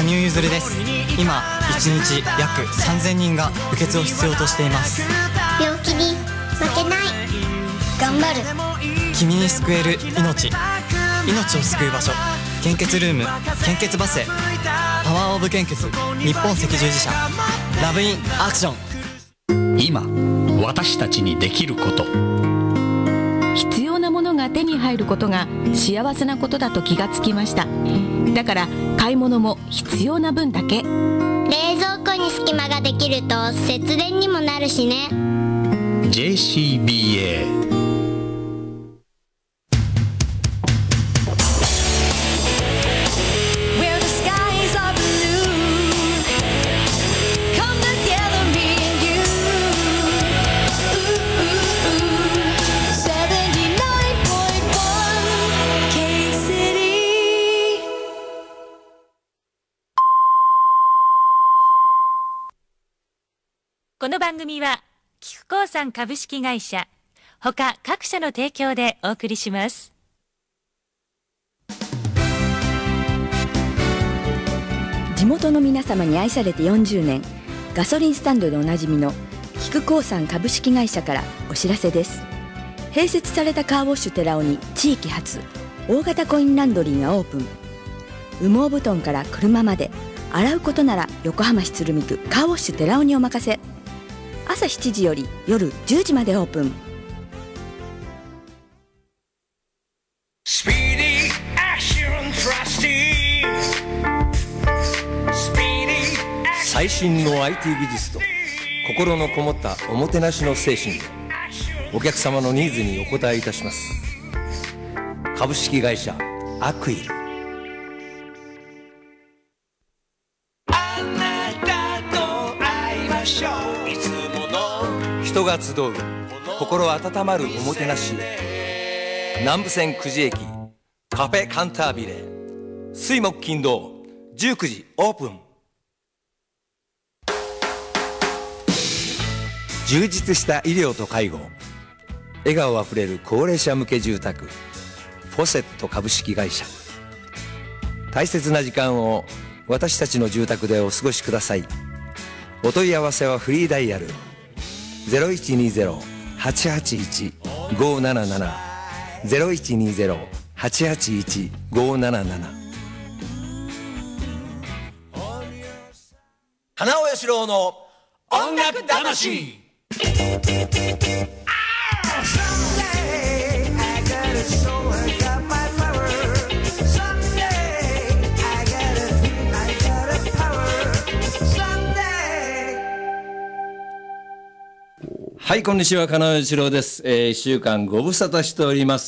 羽生結弦です。今1日約3000人が輸血を必要としています。 病気に負けない、頑張る。 君に救える命、命を救う場所、献血ルーム、献血バスへ。パワーオブ献血、日本赤十字社、ラブインアクション。 今私たちにできること、 必要なものが手に入ることが幸せなことだと気がつきました。だから買い物も必要な分だけ。 冷蔵庫に隙間ができると節電にもなるしね。 JCBA。 この番組は菊興産株式会社他各社の提供でお送りします。 地元の皆様に愛されて40年、ガソリンスタンドでおなじみの菊興産株式会社からお知らせです。併設されたカーウォッシュ寺尾に地域初大型コインランドリーがオープン。羽毛布団から車まで洗うことなら横浜市鶴見区カーウォッシュ寺尾にお任せ。朝7時より夜10時までオープン。 最新の IT 技術と心のこもったおもてなしの精神でお客様のニーズにお応えいたします。株式会社アクイル。人が集う心温まるおもてなしへ。南武線久慈駅カフェカンタービレ、水木金土19時オープン。充実した医療と介護、笑顔あふれる高齢者向け住宅、フォセット株式会社。大切な時間を私たちの住宅でお過ごしください。お問い合わせはフリーダイヤル 0120-881-577 0120-881-577。花尾義郎の音楽魂。はい、こんにちは、金尾義郎です。1週間ご無沙汰しております。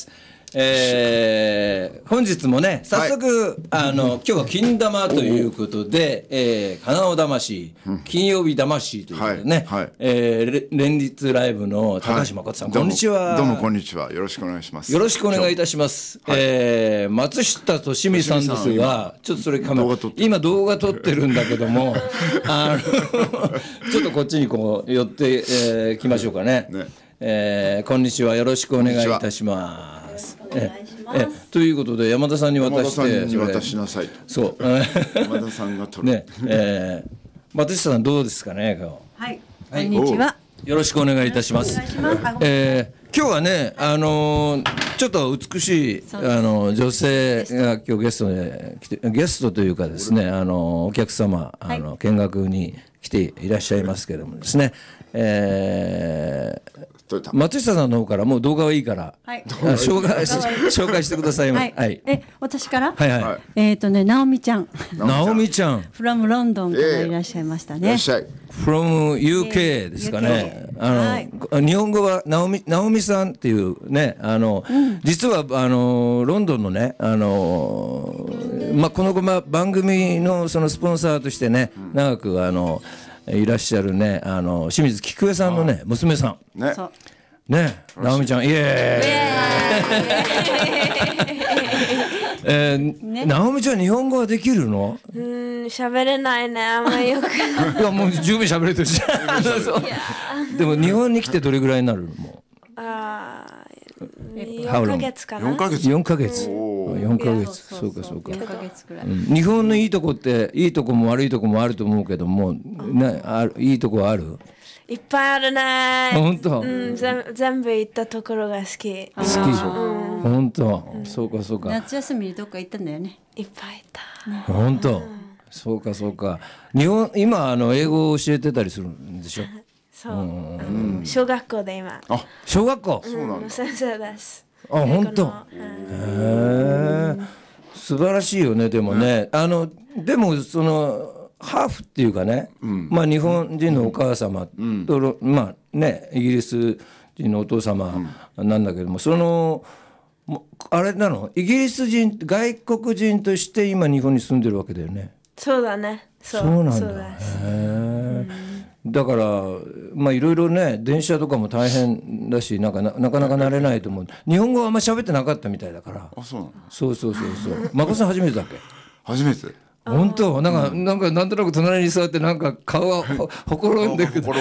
本日もね、早速、今日は金玉ということで、金尾魂、金曜日魂ということでね、連日ライブの高橋誠さん、こんにちは。 どうもこんにちは。よろしくお願いします。 よろしくお願いいたします。松下利美さんですが、ちょっとそれカメラ、今動画撮ってるんだけども、ちょっとこっちにこう寄ってきましょうかね。こんにちは。よろしくお願いいたします。ということで山田さんに渡して、 山田さんに渡しなさいと。 そう。 山田さんが取る。 松下さんどうですかね。 はい。こんにちは。 よろしくお願いいたします。今日はね、ちょっと美しい女性が今日ゲストで来て、ゲストというかですね、お客様見学に来ていらっしゃいますけれどもですね。松下さんの方からもう動画はいいから、紹介してください。 私から、 直美ちゃん、 直美ちゃん、 from ロンドンからいらっしゃいましたね。 from UK ですかね。日本語は直美さんっていうね、実はロンドンのね、この番組のそのスポンサーとしてね、長くいらっしゃるね、清水菊江さんのね、娘さん。ね、直美ちゃん、イエーイ。直美ちゃん、日本語はできるの？ 喋れないね、あんまりよく。いや、もう十分喋れてるし。でも、日本に来てどれぐらいになるの？もう。 4ヶ月かな。 4ヶ月。 4ヶ月。そうかそうか。 4ヶ月くらい。 日本のいいとこっていいとこも悪いとこもあると思うけども、いいとこはある？ いっぱいあるね。 本当。 全部行ったところが好き。 好き。本当。そうかそうか。 夏休みにどっか行ったんだよね。 いっぱい行った。 た。 本当。そうかそうか。今英語を教えてたりするんでしょ？ そう。小学校で今。 あ、小学校。 そうなんだ。 先生です。 あ、本当。へえ。素晴らしいよね。でもね、でもそのハーフっていうかね、まあ日本人のお母様とまあねイギリス人のお父様なんだけども、そのあれなの、イギリス人外国人として今日本に住んでるわけだよね。 そうだね。 そうなんだ。だからまあいろいろね、電車とかも大変だし、なかなか慣れないと思う。日本語はあんま喋ってなかったみたいだから。 あ、そうなの。 そう。まこさん初めてだっけ？初めて。本当、なんとなく隣に座ってなんか顔はほころんでくる。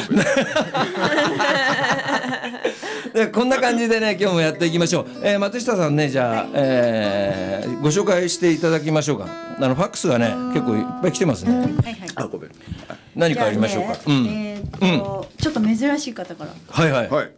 でこんな感じでね、今日もやっていきましょう。松下さんね、じゃあ、ご紹介していただきましょうか。ファックスがね結構いっぱい来てますね。あ、ごめん。何かありましょうか。 ちょっと珍しい方から。 はい。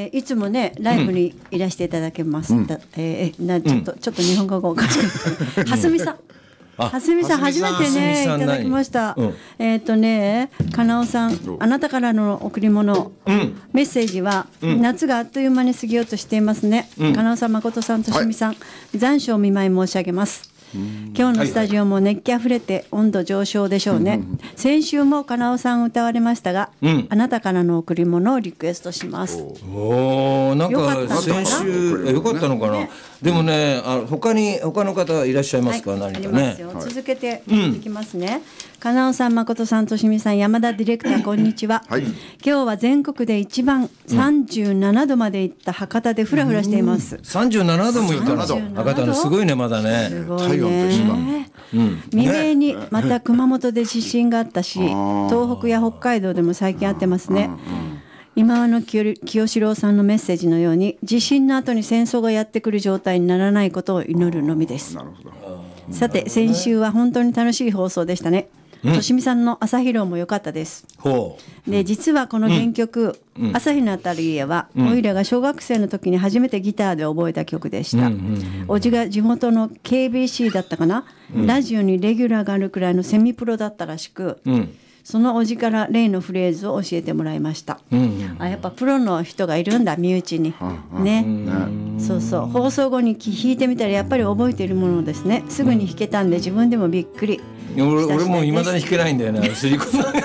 いつもねライブにいらしていただけます。ちょっと日本語がおかしくて、はすみさん。はすみさん初めてねいただきました。かなおさん、あなたからの贈り物、メッセージは、夏があっという間に過ぎようとしていますね。かなおさん、まことさん、としみさん、残暑お見舞い申し上げます。今日のスタジオも熱気あふれて温度上昇でしょうね。先週もかなおさん歌われましたが、あなたからの贈り物をリクエストします。 なんか先週よかったのかな。でもね、他の方いらっしゃいますか？何かね。 続けていきますね。かなおさん、まことさん、としみさん、山田ディレクター、こんにちは。今日は全国で一番37度まで行った博多でフラフラしています。 37度も行ったの？博多のすごいね、まだね。 すごいね。未明にまた熊本で地震があったし、東北や北海道でも最近あってますね。今の清志郎さんのメッセージのように、地震の後に戦争がやってくる状態にならないことを祈るのみです。さて、先週は本当に楽しい放送でしたね。としみさんの朝披露も良かったです。で、実はこの原曲、朝日のあたりへは、おいらが小学生の時に初めてギターで覚えた曲でした。おじが地元の KBC だったかな、ラジオにレギュラーがあるくらいのセミプロだったらしく、そのおじから例のフレーズを教えてもらいました。やっぱプロの人がいるんだ、身内にね。そうそう、放送後に弾いてみたらやっぱり覚えているものですね。すぐに弾けたんで自分でもびっくり。 俺もいまだに弾けないんだよね。そ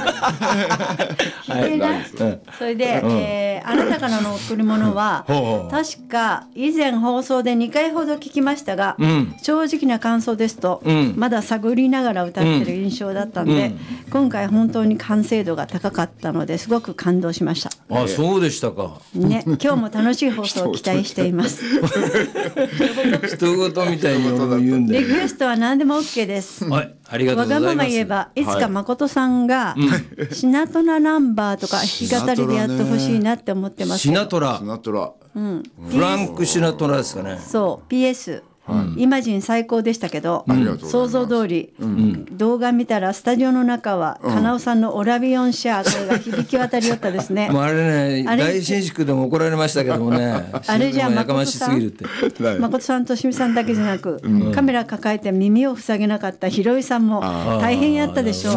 れで、あなたからの贈り物は確か以前放送で2回ほど聞きましたが、正直な感想ですと、まだ探りながら歌ってる印象だったんで、今回本当に完成度が高かったのですごく感動しました。 あ、そうでしたか。 ね、今日も楽しい放送を期待しています。 人事みたいに言うんで。 リクエストは何でも OK です。 はい、ありがとうございます。 わがまま言えば、いつか誠さんがシナトラナンバーとか弾き語りでやってほしいなって思ってます。 シナトラ、フランク・シナトラですかね。 そう、PS、イマジン最高でしたけど、想像通り、動画見たらスタジオの中はかなおさんのオラビオンシャー、これが響き渡りよったですね。 あれね、大伸縮でも怒られましたけどもね。 あれじゃあ誠さんとしみさんだけじゃなく、カメラ抱えて耳を塞げなかったひろいさんも大変やったでしょう。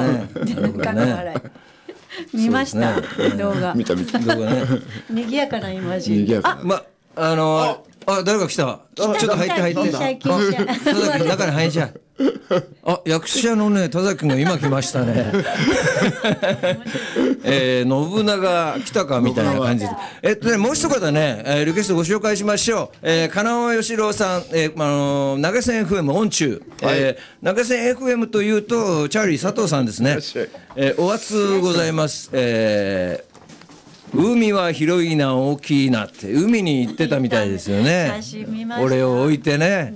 見ました、動画。 見た動画ね。 賑やかなイマジン。 誰か来た。ちょっと入って。中に入っちゃう。役者のね、田崎が今来ましたね。信長来たかみたいな感じで。もう一方ね、リクエストご紹介しましょう。金尾義郎さん、投げ銭 FM オン中。投げ銭 FM というと、チャーリー佐藤さんですね。お初ございます。海は広いな大きいなって海に行ってたみたいですよね。俺を置いてね。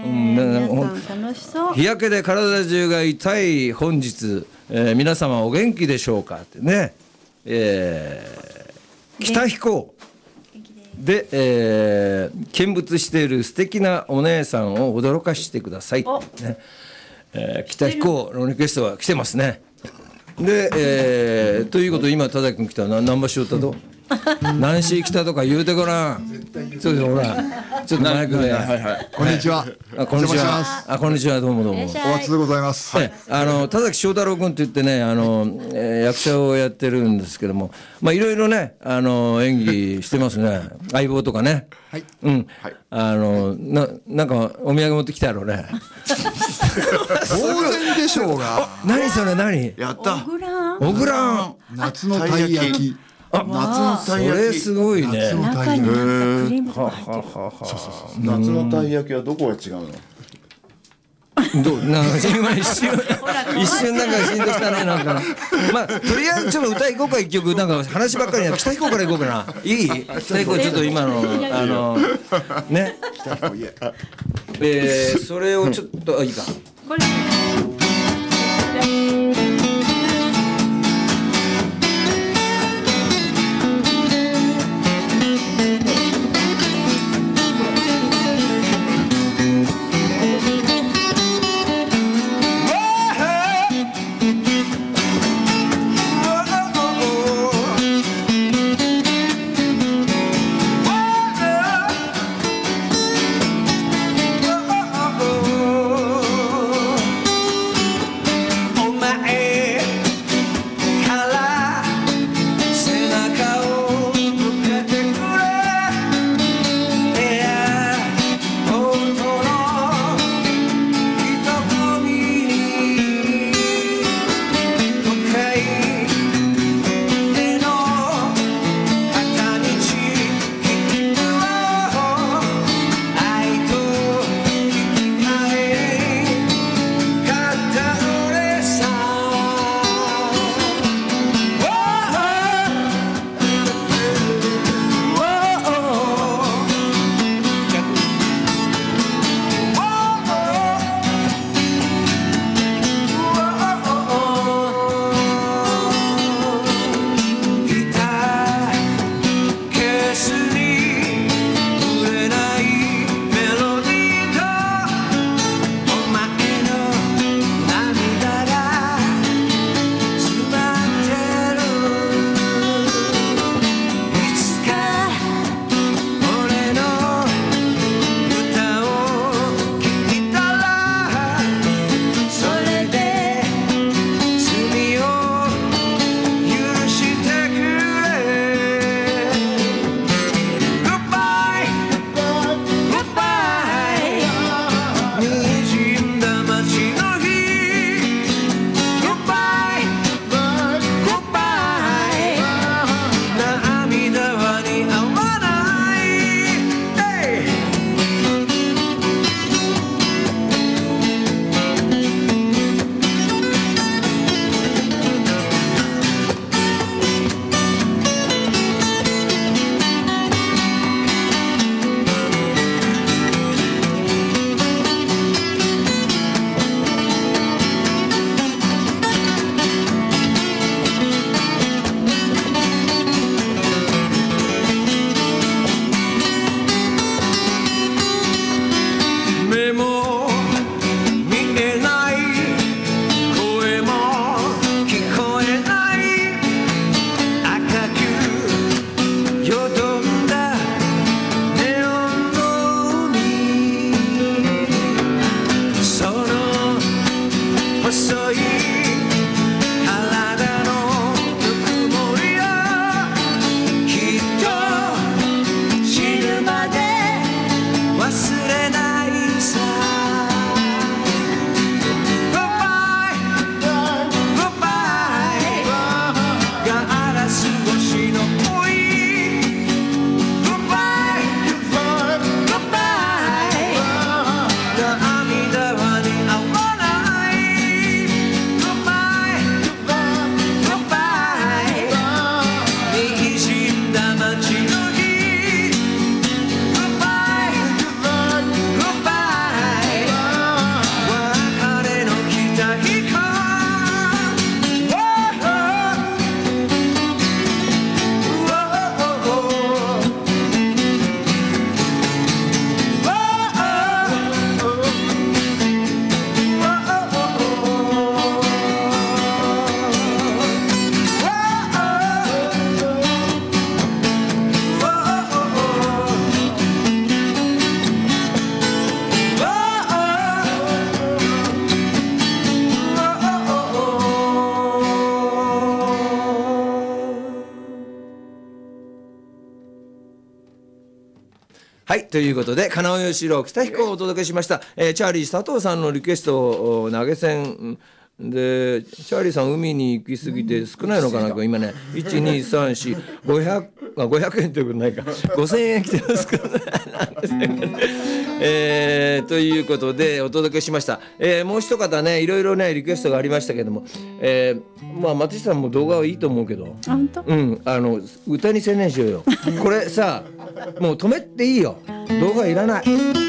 日焼けで体中が痛い本日、皆様お元気でしょうかってね。北彦で、見物している素敵なお姉さんを驚かしてください、ね。北彦のリクエストが来てますね。で、ということで今田崎君来たら何場所歌と何し来たとか言うてごらん。そうですほらちょっとマイクで、 こんにちは。 こんにちは。こんにちは、どうもどうも。 お初でございます。 田崎翔太郎君って言ってね、役者をやってるんですけども、まあいろいろね、演技してますね。相棒とかね。はい。うん。なんかお土産持ってきたやろうね。 当然でしょうが。 何それ何？ やった。 オグラン。 夏のたい焼き。 夏のたい焼き。 それすごいね。 中になんかクリームとか入ってる。 夏のたい焼きはどこが違うの？ なんか今一瞬なんかしんどしたねなんか。まあとりあえずちょっと歌いこうか一曲なんか話ばっかりや北彦からいこうかな。いい？北彦ちょっと今のね。北彦いえ。それをちょっといいか。これ。 はい、ということで金尾義郎北彦をお届けしました。チャーリー佐藤さんのリクエスト投げ銭で、チャーリーさん海に行き過ぎて少ないのかな、今ね1234500円ということないか5000円来てますからということでお届けしました。もう一方ね、いろいろねリクエストがありましたけども、まあ松下さんも動画はいいと思うけど、歌に専念しようよ。これさ、もう止めていいよ、動画いらない。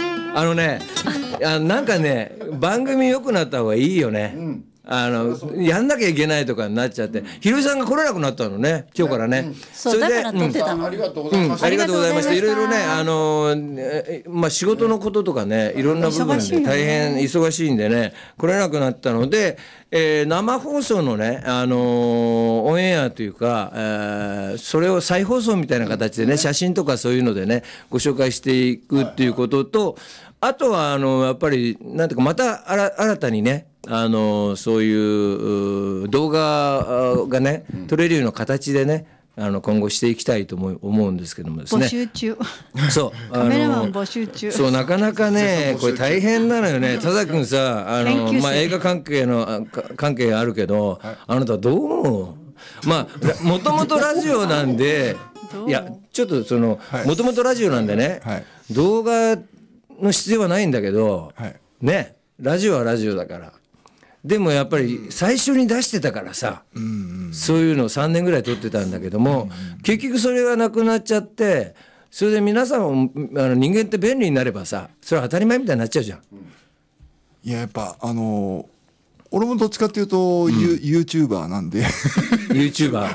なんかね、番組良くなった方がいいよね。やんなきゃいけないとかになっちゃって、ひろりさんが来れなくなったのね、今日からね。 そうだから撮ってたの。 ありがとうございます。 ありがとうございました。いろいろね、まあ仕事のこととかね、いろんな部分で大変忙しいんでね、来れなくなったので、生放送のね、オンエアというか、それを再放送みたいな形でね、写真とかそういうのでね、ご紹介していくっていうことと、あとはやっぱりなんていうか、また新たにね、そういう動画がね、撮れるような形でね、今後していきたいと思うんですけどもですね。 募集中。 そう、 カメラマン募集中。 そう、なかなかね、これ大変なのよね。田崎君さ、まあ映画関係あるけど、あなたどう思う？まあもともとラジオなんで、いやちょっともともとラジオなんでね、動画の必要はないんだけど、ね、ラジオはラジオだから。でもやっぱり最初に出してたからさ、そういうのを3年ぐらい撮ってたんだけども、結局それがなくなっちゃって、それで皆さんも人間って便利になればさ、それは当たり前みたいになっちゃうじゃん。 いや、やっぱ俺もどっちかっていうと、YouTuber なんで YouTuber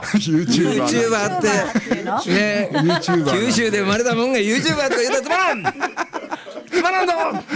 ってね、九州で生まれたもんが YouTuber とか言うとつまらんつまらんぞ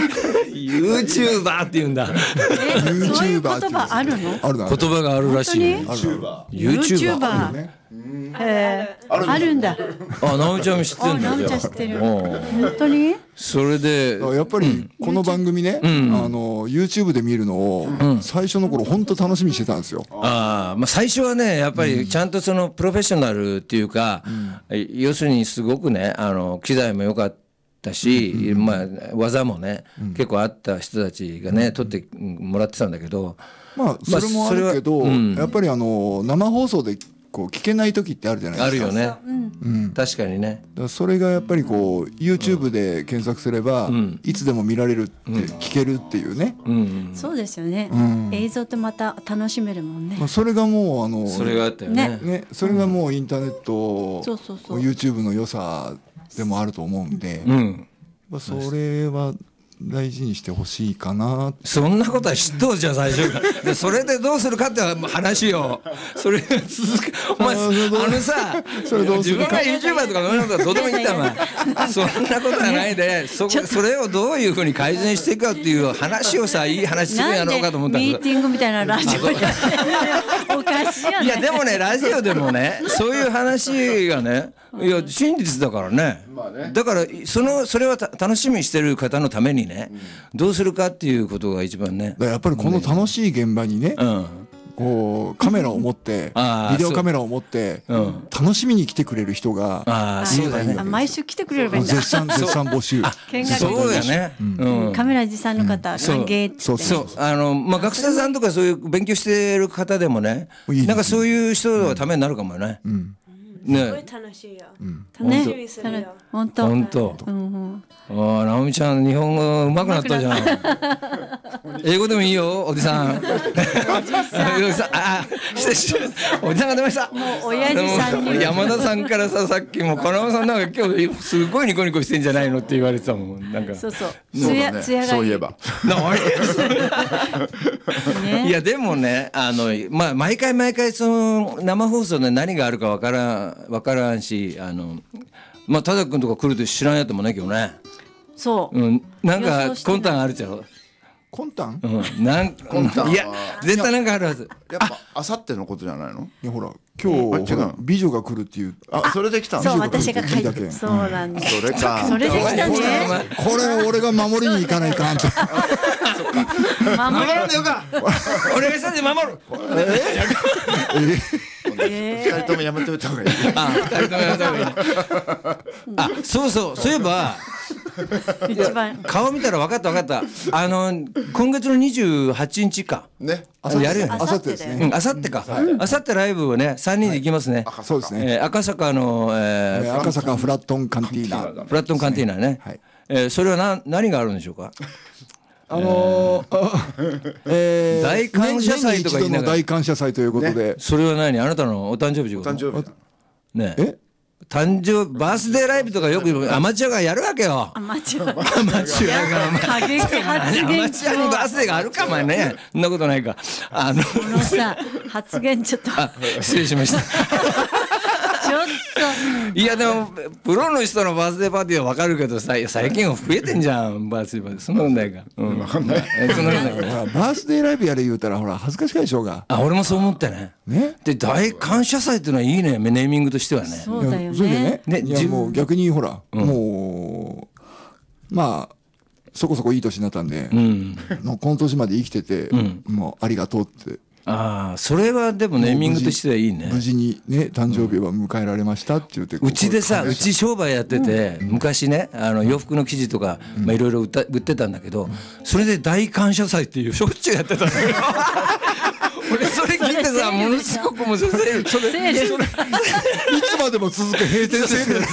YouTuber って言うんだ。 そういう言葉あるの？ 言葉があるらしい。YouTuber あるんだ。 直美ちゃんも知ってるんだよ。 直美ちゃん知ってる。本当に？ それでやっぱりこの番組ね、YouTube で見るのを最初の頃本当楽しみにしてたんですよ。 まあ最初はね、やっぱりちゃんとそのプロフェッショナルっていうか、要するにすごくね、機材も良かったし、まあ技もね、結構あった人たちがね撮ってもらってたんだけど、 まあそれもあるけど、やっぱり生放送でこう聞けない時ってあるじゃないですか。 あるよね。確かにね。 それがやっぱりこう YouTube で検索すればいつでも見られるって聞けるっていうね。 そうですよね。映像ってまた楽しめるもんね。 それがもうそれがあったよね。 それがもうインターネット YouTube の良さでもあると思うんで、それは大事にしてほしいかな。 そんなことは知っとうじゃん最初からそれでどうするかって話よ。それが続く。お前さ、自分が YouTuber とかそういうのどうでもいいんだお前。そんなことはないで、それをどういうふうに改善していくかっていう話をさ、いい話するやろうかと思ったんだけど。 ミーティングみたいなラジオでおかしいよね。 いやでもね、ラジオでもね、そういう話がね、いや真実だからね。だからそれは楽しみにしてる方のためにね、どうするかっていうことが一番ね。 やっぱりこの楽しい現場にね、こうカメラを持ってビデオカメラを持って楽しみに来てくれる人がそうだね。 毎週来てくれればいいんだ。 絶賛募集。 そうだね。 カメラ持参の方歓迎って。 そうまあ学生さんとかそういう勉強してる方でもね、なんかそういう人のためになるかもね。 すごい楽しいよ。楽しみするよ。 本当。 直美ちゃん日本語上手くなったじゃん。英語でもいいよ、おじさん。おじさん、おじさんが出ました。 もう親父さんに。 山田さんからさっきも金尾さんなんか今日すごいニコニコしてんじゃないのって言われてたもん。なんか。 そう。艶がいい。 そういえば。 いやでもね、まあ毎回その生放送で何があるかわからんし、まあ田崎君とか来ると知らんやつもね今日ね。 そう。 なんか魂胆あるじゃん。 魂胆？ いや絶対なんかあるはず。 やっぱあさってのことじゃないの？ いやほら今日美女が来るっていう。 それで来たの？ そう私が書いて。そうなんだ。 それか。 それで来たね。 これを俺が守りに行かないかんと。 守らんでよか。お願いしたんで守る。 2人ともやめておいた方がいい。 2人ともやめた方がいい。そういえば一番顔見たら分かった分かった。今月の28日か。 ね。 やるよね。 あさってですね。 あさってか。あさってライブをね、3人で行きますね。 そうですね。 赤坂の赤坂フラットンカンティーナ。 フラットンカンティーナね。それは何があるんでしょうか。 大感謝祭とか言いながら。 大感謝祭ということで。 それは何？あなたのお誕生日。 お誕生日。 ね。誕生バースデーライブとかよくアマチュアがやるわけよ。 アマチュアが過激発言。 アマチュアにバースデーがあるかまあね。そんなことないか。 このさ発言ちょっと失礼しました。 ちょっといやでもプロの人のバースデーパーティーは分かるけどさ、最近は増えてんじゃんバースデーパーティー。そんなことないか。分かんない。そんなことないか。 バースデーライブやれ言うたらほら恥ずかしかいでしょうが。 俺もそう思ってね。で大感謝祭っていうのはいいね、ネーミングとしてはね。 そうだよね。 それでね、いやもう逆にほら、もうまあそこそこいい年になったんで、もうこの年まで生きてて、もうありがとうって。 それはでもネーミングとしてはいいね。 無事にね誕生日は迎えられましたって言って、 うちでさ、うち商売やってて、昔ね洋服の生地とかいろいろ売ってたんだけど、それで大感謝祭っていうしょっちゅうやってたのよ。俺それ聞いてさ、ものすごく面白い。それいつまでも続く閉店セールです。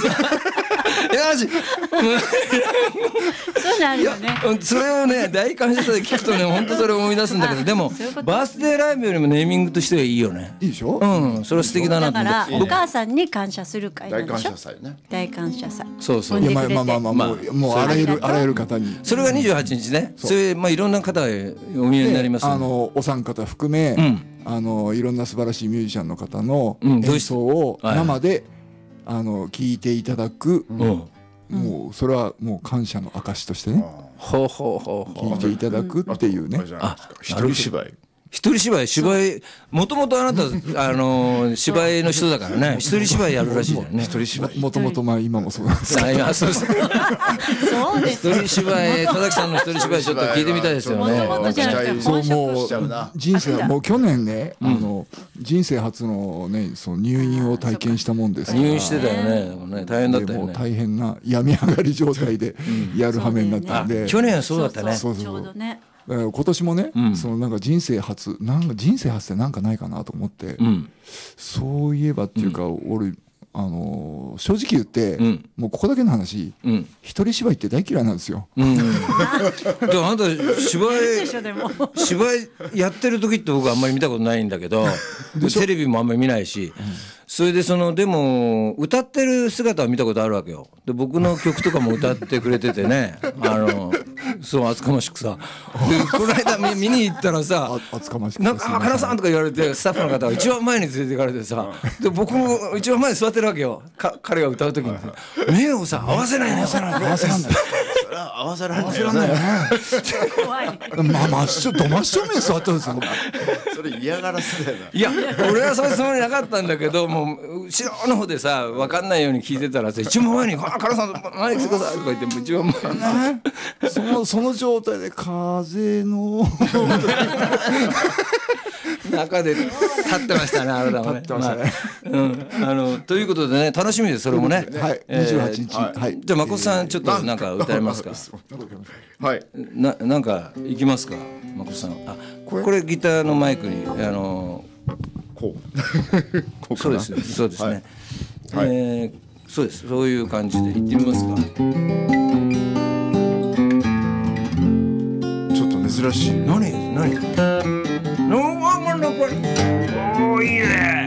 そうなるよね。 それをね大感謝祭で聞くとね、本当それを思い出すんだけど、でもバースデーライブよりもネーミングとしてはいいよね。 いいでしょ。 それは素敵だなと思って。 だからお母さんに感謝する会なんでしょ。 大感謝祭ね。 大感謝祭。 そうそう。 まあもうあらゆる方に。 それが28日ね。それいろんな方がお見えになります。 お三方含め、いろんな素晴らしいミュージシャンの方の演奏を生で聞いていただく。もうそれはもう感謝の証としてね、聞いていただくっていうね。 一人芝居。 一人芝居、もともとあなた芝居の人だからね、一人芝居やるらしいじゃんね。 一人芝居。もともと今もそうなんですけど。そうです。一人芝居、田崎さんの一人芝居ちょっと聞いてみたいですよね。 そうもう人生もう去年ね、人生初のねその入院を体験したもんですから。 入院してたよね。大変だったよね。 大変な病み上がり状態でやる羽目になったんで。 去年はそうだったね。 ちょうどね。 今年もね、そのなんか人生初ってなんかないかなと思って、そういえばっていうか、俺正直言って、もうここだけの話、一人芝居って大嫌いなんですよ。 でもあなた芝居やってる時って僕あんまり見たことないんだけど、テレビもあんまり見ないし、それででも歌ってる姿は見たことあるわけよ。で僕の曲とかも歌ってくれててね、そう厚かましくさ。でこの間見に行ったらさ、なんか原さんとか言われて、スタッフの方が一番前に連れて行かれてさ、で僕も一番前に座ってるわけよ。彼が歌う時に目をさ合わせないね。 合わせらんないよね。 怖い。 真正面座ったんですよ。 それ嫌がらせだよな。 いや俺はそういうつもりなかったんだけど、もう後ろの方でさ分かんないように聞いてたらさ、一番前に「原さん前に来てください」とか言って一番前その状態で風の中で立ってましたね、あなたもね。立ってましたね。ということでね、楽しみです、それもね。 はい、28日。はい。 じゃあ誠さんちょっとなんか歌えますか。 はい。 なんかいきますか、誠さん。これギターのマイクにこう。 そうですそうですね。そうです、そういう感じでいってみますか。 ちょっと珍しい。 何？おーいいね。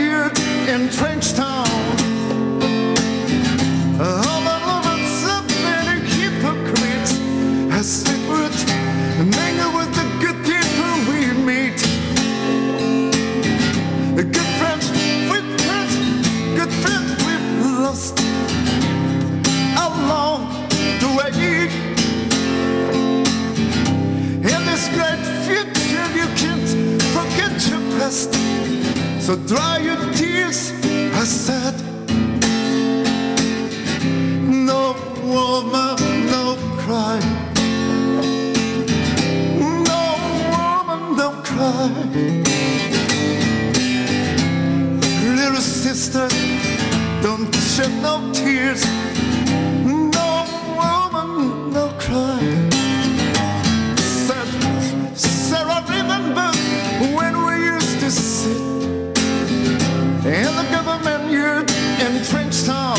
Entrenched town, all the loving something past. So dry your tears, I said. No woman, no cry. No woman, no cry. Little sister, don't shed no tears. No woman, no cry. Said Sarah, remember when we used to sit in the government yard in Trenchtown,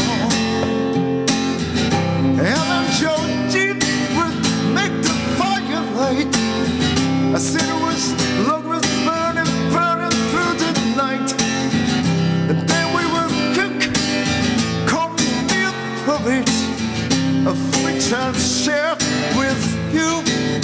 and then Georgie would make the fire light. I said it was love was burning, burning through the night, and then we would cook cornmeal porridge, of which I'll share with you.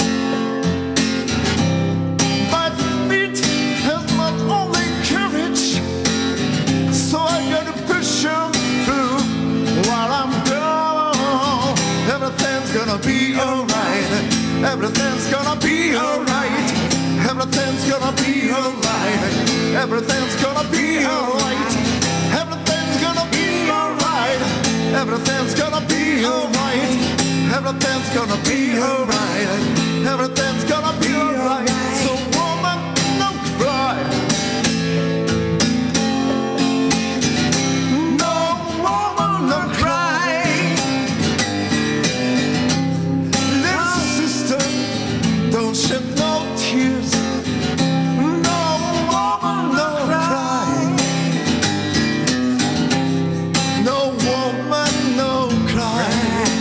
My feet have my only courage, so I gotta push them through while I'm gone. Everything's gonna be alright. Everything's gonna be alright. Everything's gonna be alright. Everything's gonna be alright. Everything's gonna be alright. Everything's gonna be alright. Everything's gonna be alright. Everything's gonna be alright. So woman, don't cry. No woman, don't cry. Little sister, don't shed no tears. No woman, don't cry. No woman, no cry.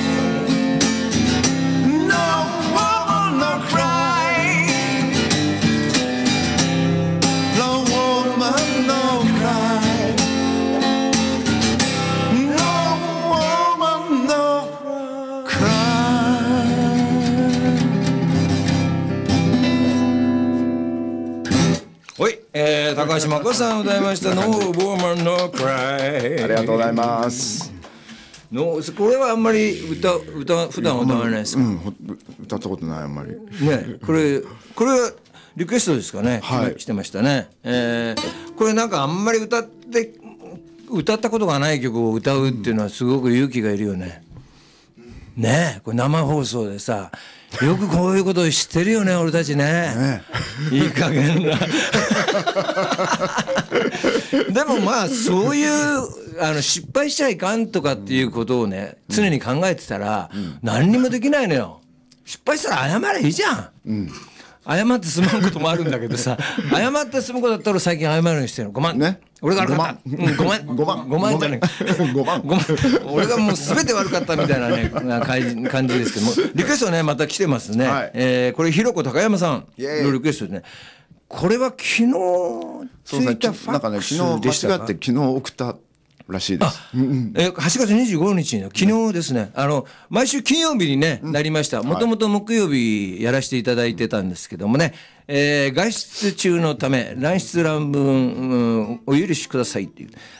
No woman, no cry. No woman, no cry. No woman, no cry. はい、高橋真子さん歌いました「No Woman No Cry」。 ありがとうございます。 これはあんまり普段歌わないですか？ 歌ったことないあんまり。 ね、これはリクエストですかね。はい、してましたね。これなんかあんまり歌ったことがない曲を歌うっていうのはすごく勇気がいるよね。ねえ、これ生放送でさ、よくこういうことを知ってるよね、俺たちね。いい加減な。でもまあそういう失敗しちゃいかんとかっていうことをね、常に考えてたら何にもできないのよ。失敗したら謝ればいいじゃん。謝って済むこともあるんだけどさ、謝って済むことだったら最近謝るようにしてるの。5万ね。俺が悪かった。5万じゃない。5万。俺がもう全て悪かったみたいなね感じですけども、リクエストねまた来てますね。これひろこ高山さんのリクエストでね。これは昨日ついたファックスでしたか？ 間違って昨日送ったらしいです。 8月25日の昨日ですね。毎週金曜日にね、なりました。もともと木曜日やらせていただいてたんですけどもね、外出中のため乱出乱文、お許しくださいっていう。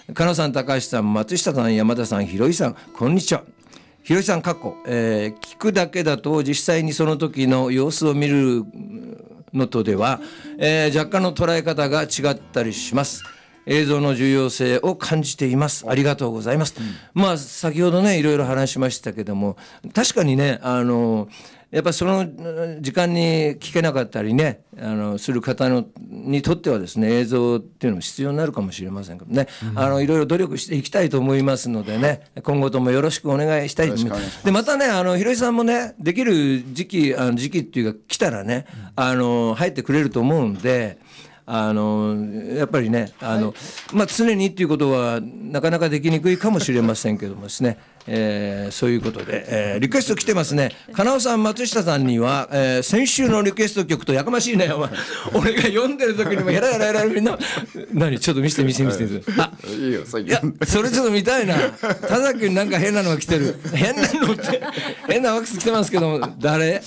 加納さん、高橋さん、松下さん、山田さん、ひろいさん、こんにちは。ひろいさん、聞くだけだと実際にその時の様子を見るのとでは、若干の捉え方が違ったりします。映像の重要性を感じています。ありがとうございます。まあ先ほどねいろいろ話しましたけども、確かにねやっぱりその時間に聞けなかったりねする方にとってはですね、映像っていうのも必要になるかもしれませんけどね、いろいろ努力していきたいと思いますのでね、今後ともよろしくお願いしたいと思います。でまたねひろいさんもねできる時期っていうか来たらね入ってくれると思うんで。やっぱりね常にっていうことはなかなかできにくいかもしれませんけどもですね、そういうことで、リクエスト来てますね。加納さん、松下さんには、先週のリクエスト曲とやかましいねお前俺が読んでる時にもヘラヘラヘラみんな何ちょっと見せていいよいやそれちょっと見たいな。田崎君なんか変なのが来てる。変なのって変なワックス来てますけども誰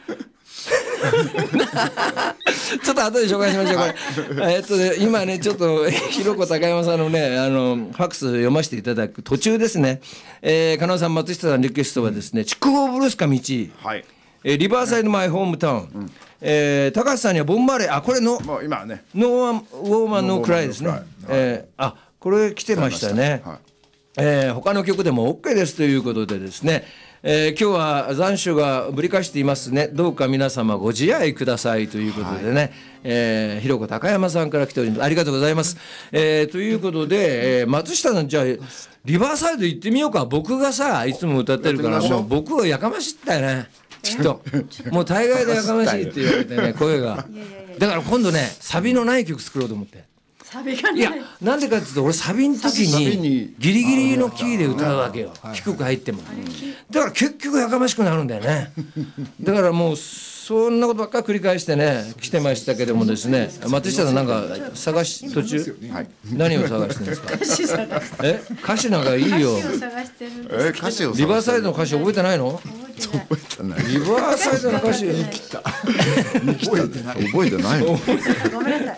ちょっと後で紹介しましょう。これ今ねちょっとひろこ高山さんのねファックス読ませていただく途中ですね。加納さん、松下さんリクエストはですね、筑豊ブルースか道、 リバーサイドマイホームタウン、高橋さんにはボンマレー、これのもう今ねノーウォーマンのクライですね。これ来てましたね。他の曲でも OK ですということでですね、今日は残暑がぶり返していますね。どうか皆様ご自愛くださいということでね、ひろこ高山さんから来ております。ありがとうございます。ということで、松下さん、じゃあリバーサイド行ってみようか。僕がさいつも歌ってるからもう僕はやかましいったよね。きっともう大概でやかましいって言われてね、声が。だから今度ねサビのない曲作ろうと思って。いやなんでかっていうと俺サビの時にギリギリのキーで歌うわけよ、低く入っても。だから結局やかましくなるんだよね。だからもうそんなことばっかり繰り返してね来てましたけどもですね、松下さんなんか途中、何を探してるんですか？歌詞なんかいいよ。 歌詞をリバーサイドの歌詞覚えてないの？ 覚えてない。 リバーサイドの歌詞覚えてない。 ごめんなさい。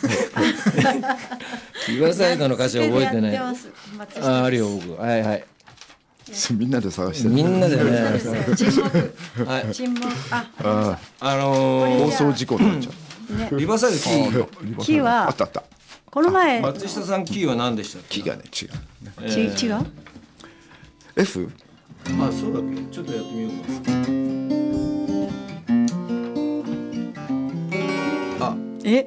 リバーサイドの歌詞覚えてない。あるよ僕。はいはい。 みんなで探してる。 みんなでね。 沈黙。 放送事故になっちゃう。リバーサイドキーはあった。 この前松下さんキーは何でしたっけ？ キーがね違う。 F？ そうだっけ？ちょっとやってみようか。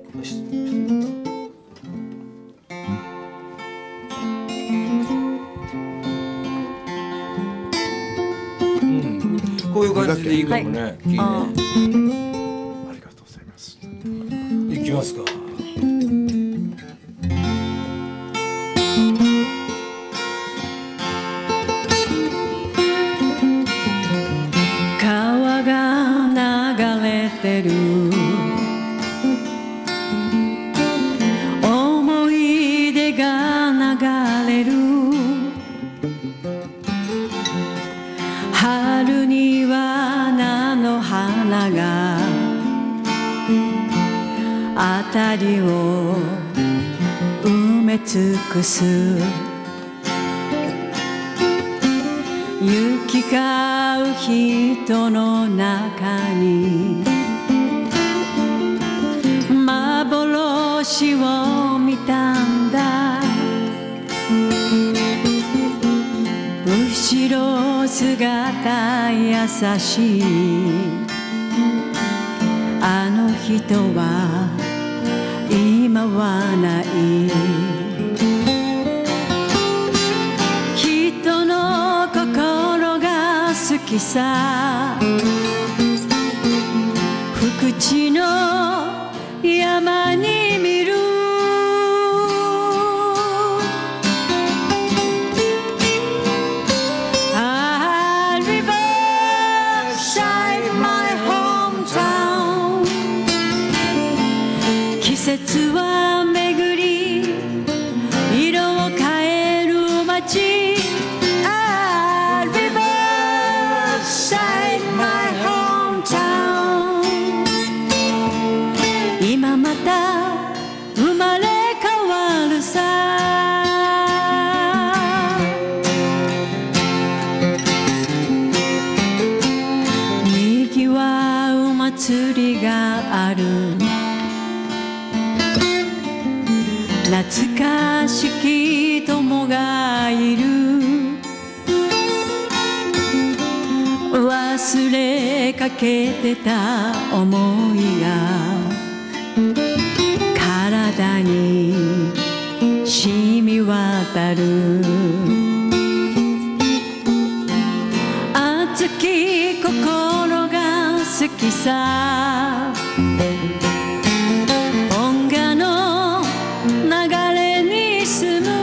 こういう感じでいいかもね。ありがとうございます。 いきますか。 川が流れてる思い出が流れる春には菜の花が辺りを埋め尽くす行き交う人の中に幻を見たんだ後ろ姿優しいあの人は今はない人の心が好きさ福地の山に見る季節は巡り色を変える街 Riverside my hometown 今また生まれ変わるさにぎわう祭りがある懐かしき友がいる忘れかけてた思いが体に染み渡る熱き心が好きさ音楽の流れに住む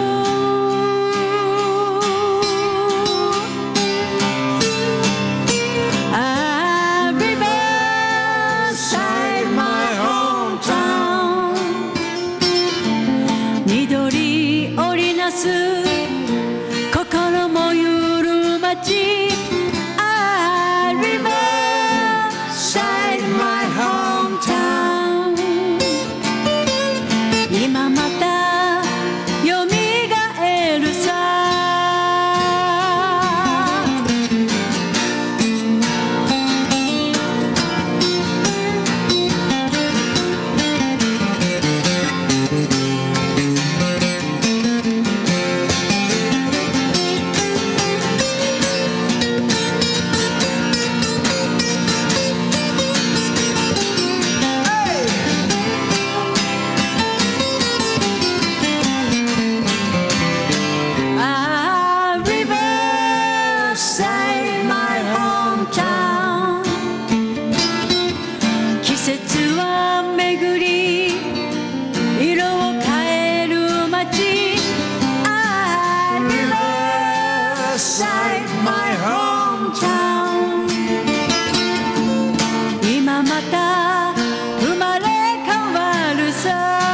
Riverside my hometown 緑織りなす心もゆる街Riverside my hometown Riverside, my hometown. 季節は巡り色を変える街。Riverside, my hometown. 今また生まれ変わるさ。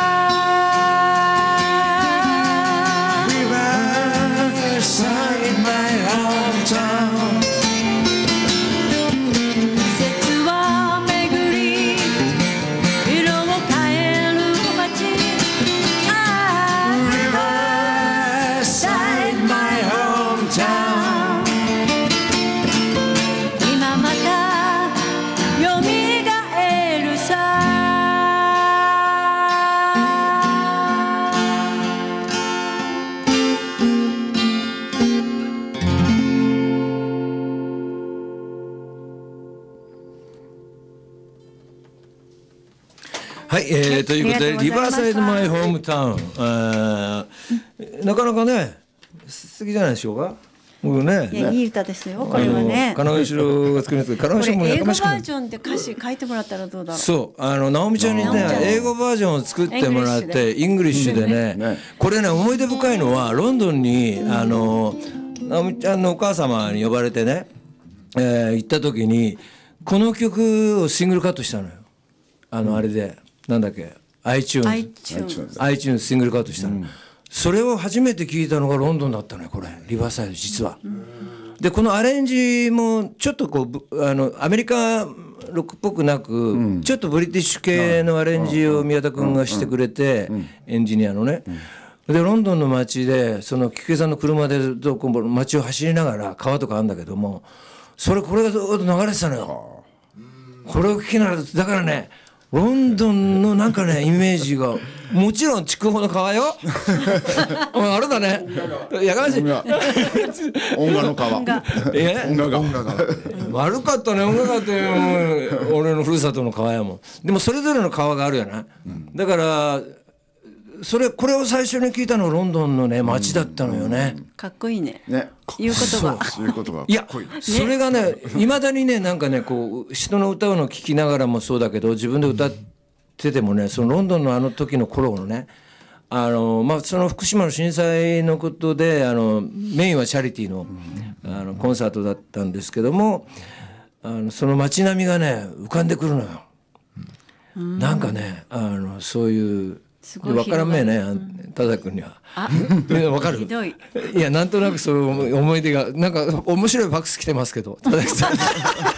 はい、ということでリバーサイドマイホームタウン、なかなかね素敵じゃないでしょうか。僕ね、 いやいい歌ですよこれはね。 金尾城が作りますけど、金尾城も英語バージョンで歌詞書いてもらったらどうだろう。 そう直美ちゃんにね英語バージョンを作ってもらってイングリッシュでね、これね思い出深いのはロンドンに直美ちゃんのお母様に呼ばれてね、行った時にこの曲をシングルカットしたのよ。あれでなんだっけ iTunes シングルカットしたの、それを初めて聞いたのがロンドンだったのよこれリバーサイド実は。でこのアレンジもちょっとこうアメリカロックっぽくなく、ちょっとブリティッシュ系のアレンジを宮田君がしてくれて、エンジニアのね。でロンドンの街でその菊池さんの車で街を走りながら川とかあるんだけども、これがずっと流れてたのよ。これを聞きながらだからねロンドンのなんかねイメージがもちろん筑豊の川よあれだねやかましい音楽の川悪かったね音楽って俺のふるさとの川やもん。でもそれぞれの川があるよな、だからこれを最初に聞いたのはロンドンのね街だったのよね。 かっこいいね。言うことが。 いやそれがねいまだにねなんかねこう人の歌うのを聞きながらもそうだけど自分で歌っててもねそのロンドンの時の頃のねその福島の震災のことでメインはチャリティーのコンサートだったんですけどもその街並みがね浮かんでくるのよ。なんかねそういう分からんめえね田崎君には。分かる？ ひどい。 いやなんとなくそういう思い出がなんか面白いファックス来てますけど田崎さんこ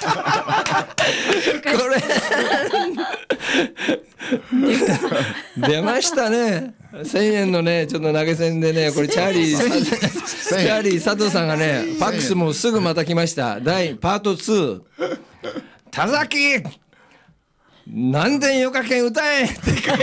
れ出ましたね。1000円のねちょっと投げ銭でねこれチャーリー佐藤さんがねファックスもすぐまた来ました。パート2田崎何千よかけん歌えって書いて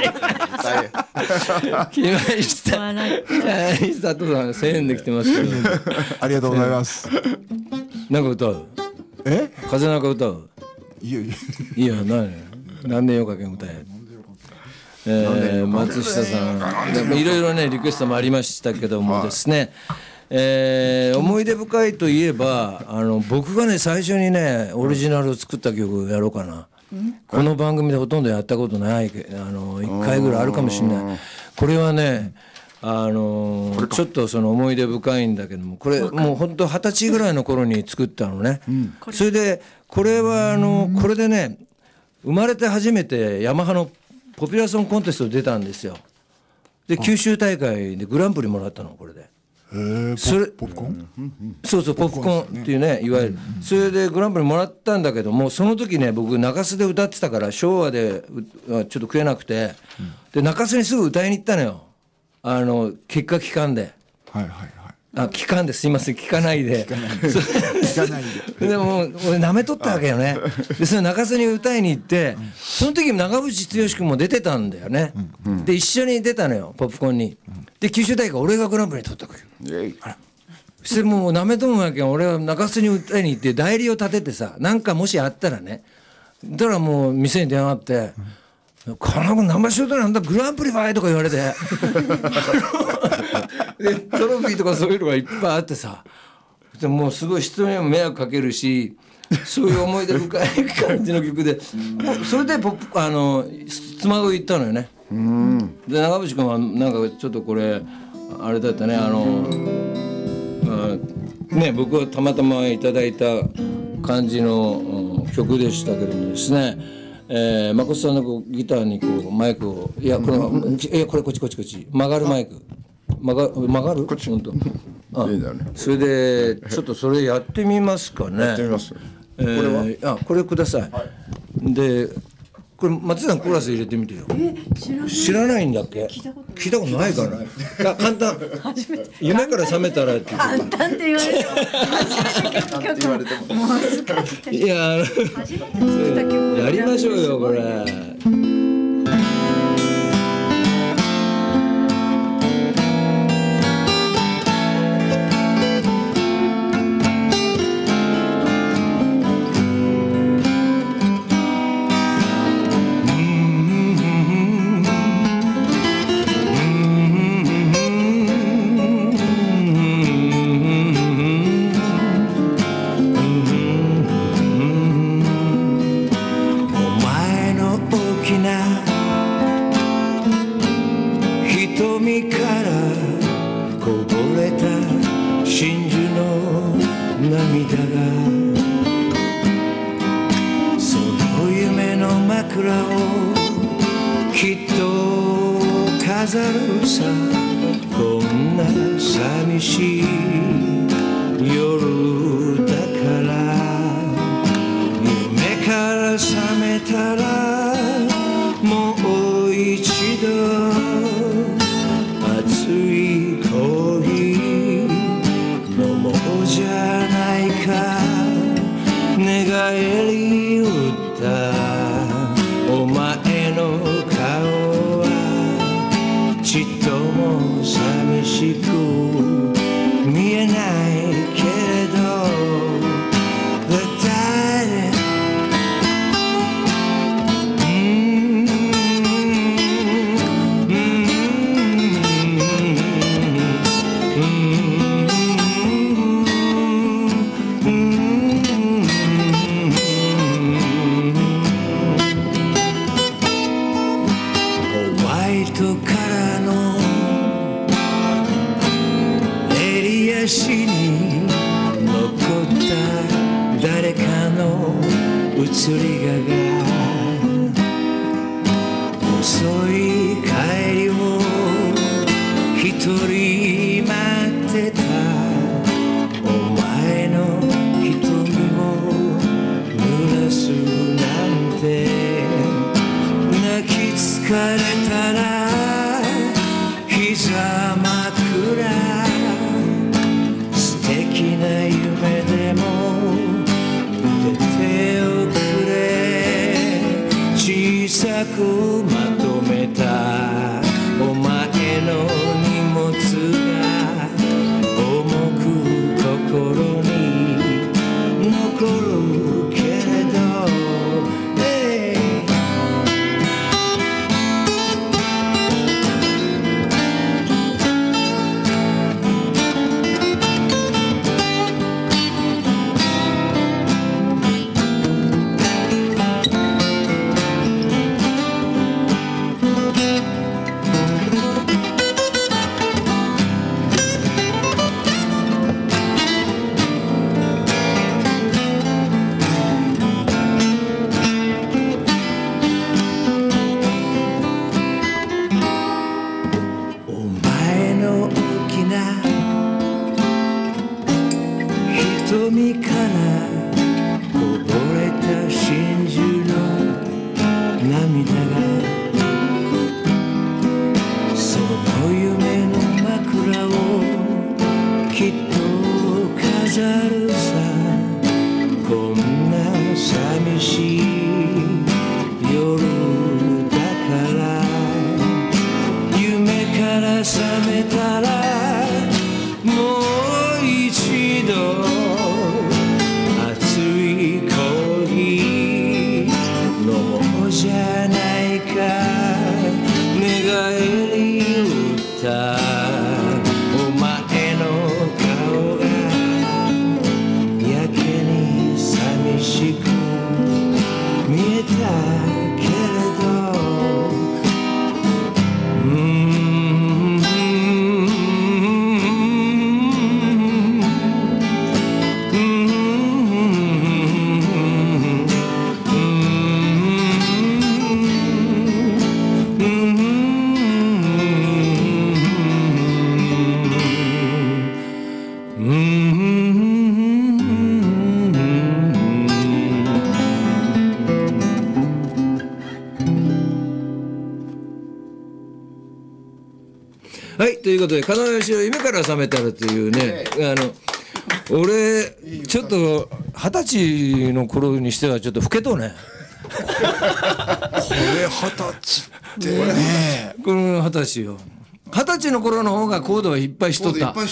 ありました。佐藤さん1000円で来てますけどありがとうございます。 なんか歌う？風なんか歌う？いいよ何千よかけん歌え。松下さんいろいろねリクエストもありましたけどもですね、思い出深いといえば僕がね最初にねオリジナルを作った曲をやろうかな。この番組でほとんどやったことない1回ぐらいあるかもしれない。これはねちょっとその思い出深いんだけどもこれもうほんと20歳ぐらいの頃に作ったのね、それでこれはこれでね生まれて初めてヤマハのポピュラーソングコンテスト出たんですよ。で九州大会でグランプリもらったのこれで。 ポップコーン？ そうポップコーンっていうねいわゆるそれでグランプリもらったんだけどもその時ね僕中洲で歌ってたから昭和でちょっと食えなくてで中洲にすぐ歌いに行ったのよ結果聞かんで。聞かんですいません聞かないででも俺なめとったわけよね。でその中洲に歌いに行ってその時長渕剛君も出てたんだよね、で一緒に出たのよポップコーンに。で九州大会俺がグランプリ取ったわけよ。そしてもうなめとんわけよ。俺は中洲に歌いに行って代理を立ててさなんかもしあったらねだからもう店に電話あって金子生仕事なんだグランプリばいとか言われてでトロフィーとかそういうのがいっぱいあってさもうすごい人にも迷惑かけるし、そういう思い出深い感じの曲で、それで妻恋行ったのよね。で長渕君はなんかちょっとこれあれだったね、ね、僕はたまたまいただいた感じの曲でしたけどもですね、誠さんのこうギターにこうマイクを、いやこれこれこっち曲がるマイク曲がるこっち、いいだね。それでちょっとそれやってみますかね。 やってみます。これはこれください。でこれ松さんコーラス入れてみてよ。知らないんだっけ？聞いたことないかな。簡単。夢から覚めたらって。 簡単って言われても初めて聞く曲。もう難しい。 いややりましょうよこれ。 もう一度熱ということで金吉を夢から覚めたらというね、俺ちょっと20歳の頃にしてはちょっと老けとうね。 これ20歳ってね、 これ20歳よ。20歳の頃の方がコードはいっぱいしとった。いや、だ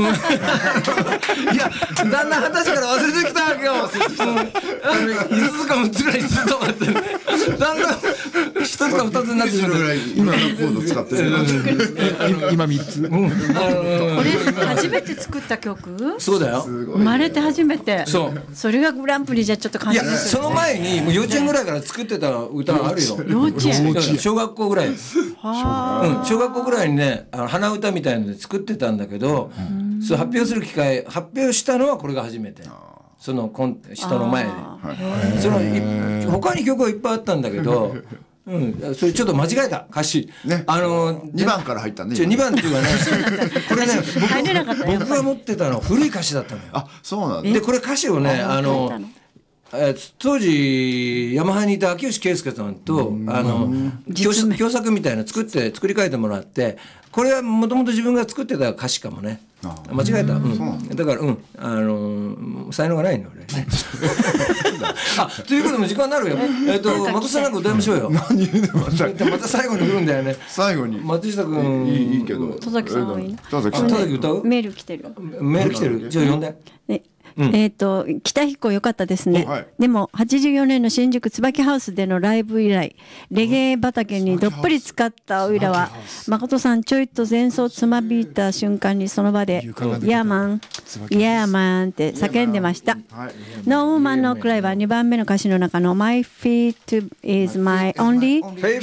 んだん20歳から忘れてきたわけよ。5つか6つぐらいずっと待ってね。だんだん1つか2つになってくる。 今のコード使ってる。 今3つ。 これ初めて作った曲？ そうだよ。 生まれて初めて。 そう。 それがグランプリじゃちょっと感じですよね。 その前にもう幼稚園ぐらいから作ってた歌があるよ。 幼稚園。 小学校ぐらい。小学校ぐらいにね。鼻歌みたいなので作ってたんだけど、それ発表する機会、発表したのはこれが初めて。その人の前で。その他に曲はいっぱいあったんだけど、それちょっと間違えた歌詞。 2番から入ったね。 2番っていうかね、これね、僕が持ってたの古い歌詞だったのよ。 あ、そうなんだ。 でこれ歌詞をね、当時ヤマハにいた秋吉圭介さんと共作みたいな作り変えてもらって、これはもともと自分が作ってた歌詞かもね。間違えた。だから才能がないの俺ね。ということも時間になるよ。松下なんか歌いましょうよ。また最後に来るんだよね。 最後に松下君いいけど。 戸崎さんはいいの？ 戸崎歌う？ メール来てる。 じゃあ呼んで。 北彦良かったですね。でも84年の新宿椿ハウスでのライブ以来、レゲエ畑にどっぷり使ったおいらは、誠さんちょいと前奏つまびいた瞬間にその場で「ヤーマンヤーマン」って叫んでました。ノーウーマンノークライは2番目の歌詞の中の「My feet is my only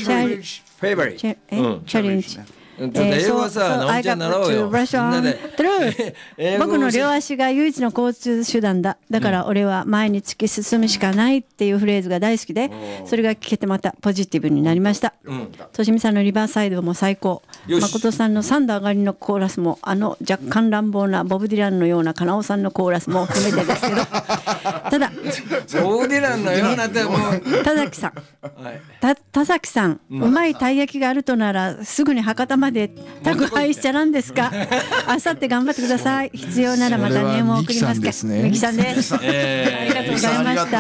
challenge」 英語はさ、直美ちゃん習おうよ。 僕の両足が唯一の交通手段だ。だから俺は前に突き進むしかないっていうフレーズが大好きで、それが聞けてまたポジティブになりました。としみさんのリバーサイドも最高。誠さんの3度上がりのコーラスも、若干乱暴なボブ・ディランのような金尾さんのコーラスも含めてですけど、ただボブ・ディランのようなってもう田崎さん、田崎さん、うまいたい焼きがあるとならすぐに博多まで宅配しちゃなんですか。あさって頑張ってください。必要ならまたメモを送りますか。ミキさんです。ありがとうございました。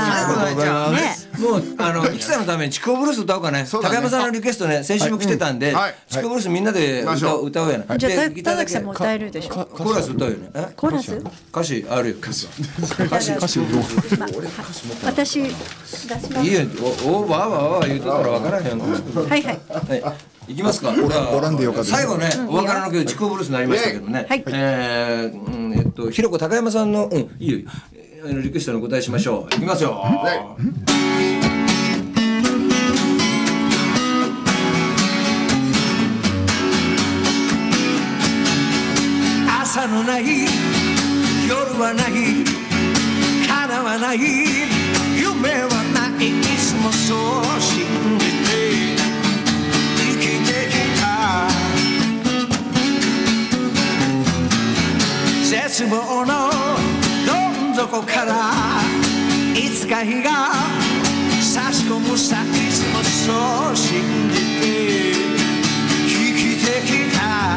もうミキさんのためにチコブルース歌おうかね。高山さんのリクエストね、先週も来てたんで、チコブルースみんなで歌おうやな。 じゃあ田崎さんも歌えるでしょ。 コーラス歌うよね。 コーラス？ 歌詞あるよ。歌詞をどう？ 私出します。 いいよ。わわ言うとったらわからへんの。 はいはい。 いきますか。最後ね、お別れの曲チコブルースになりましたけどね。ひろこ高山さんのいいよリクエストにお答えしましょう。いきますよ。朝のない夜はない叶わない夢はないいつもそう信じて生きてきた絶望のどん底からいつか日が差し込むさいつもそう信じて生きてきた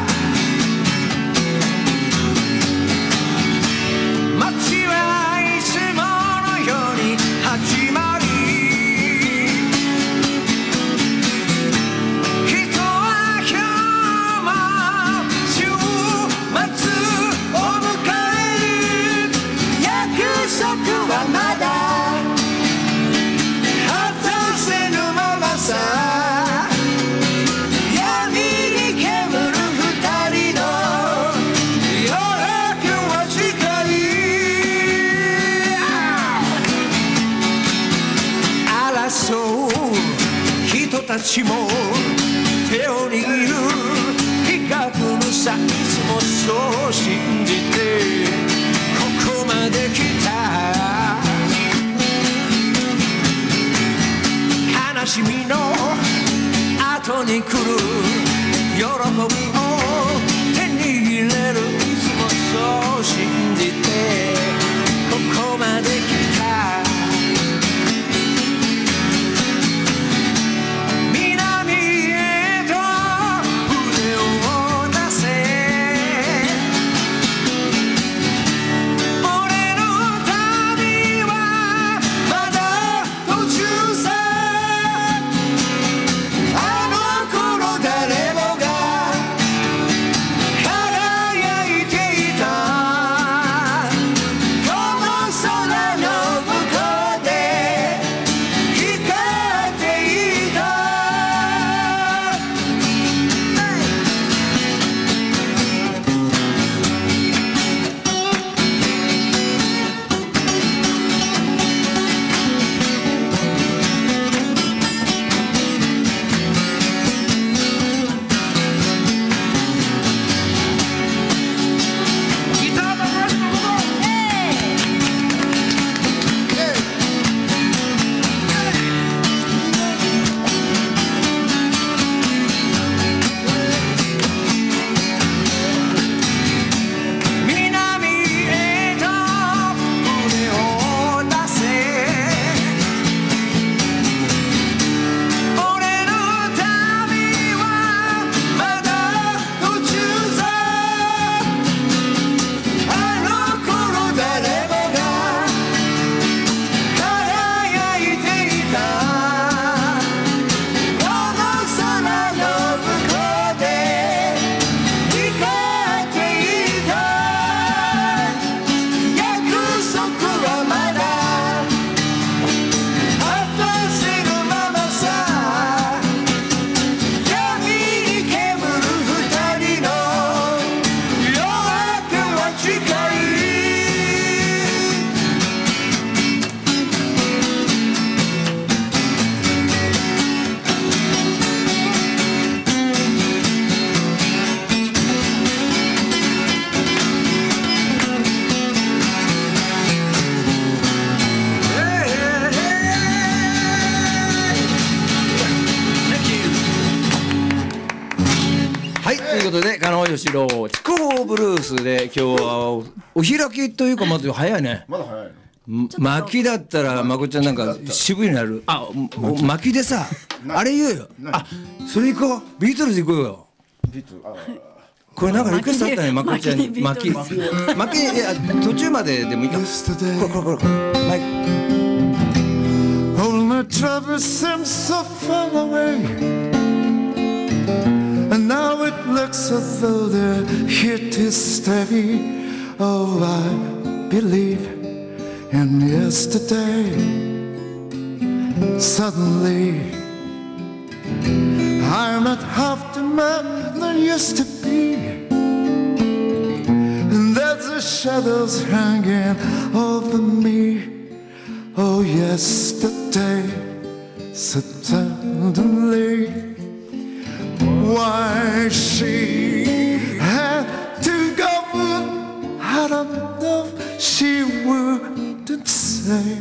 街はいつものように始まり人は今日も週末を迎える約束はまだ果たせぬままさ闇に煙る二人の夜は近い争う人たちも手を握る比較のさいつもそう信じてここまで来た悲しみの後に来る喜びを手に入れるいつもそう信じてここまで来た南へと船を出せことで加納義郎筑豊ブルースで今日はお開きというかまだ早いね。 まだ早いの。 巻きだったらまこちゃんなんか渋いになる。あ、巻きでさあれ言うよ。あ、それ行こう。ビートルズ行こうよ。これなんかリクエストあったね、まこちゃんに巻きいや途中まででもいいか。これマイク。 All my troubles seem so far away, and now it looks as though they're here to stay. Oh, I believe in yesterday. Suddenly I'm not half the man I used to be, and there's the shadows hanging over me. Oh, yesterday, suddenly, why she had to go, I don't know, she wouldn't say.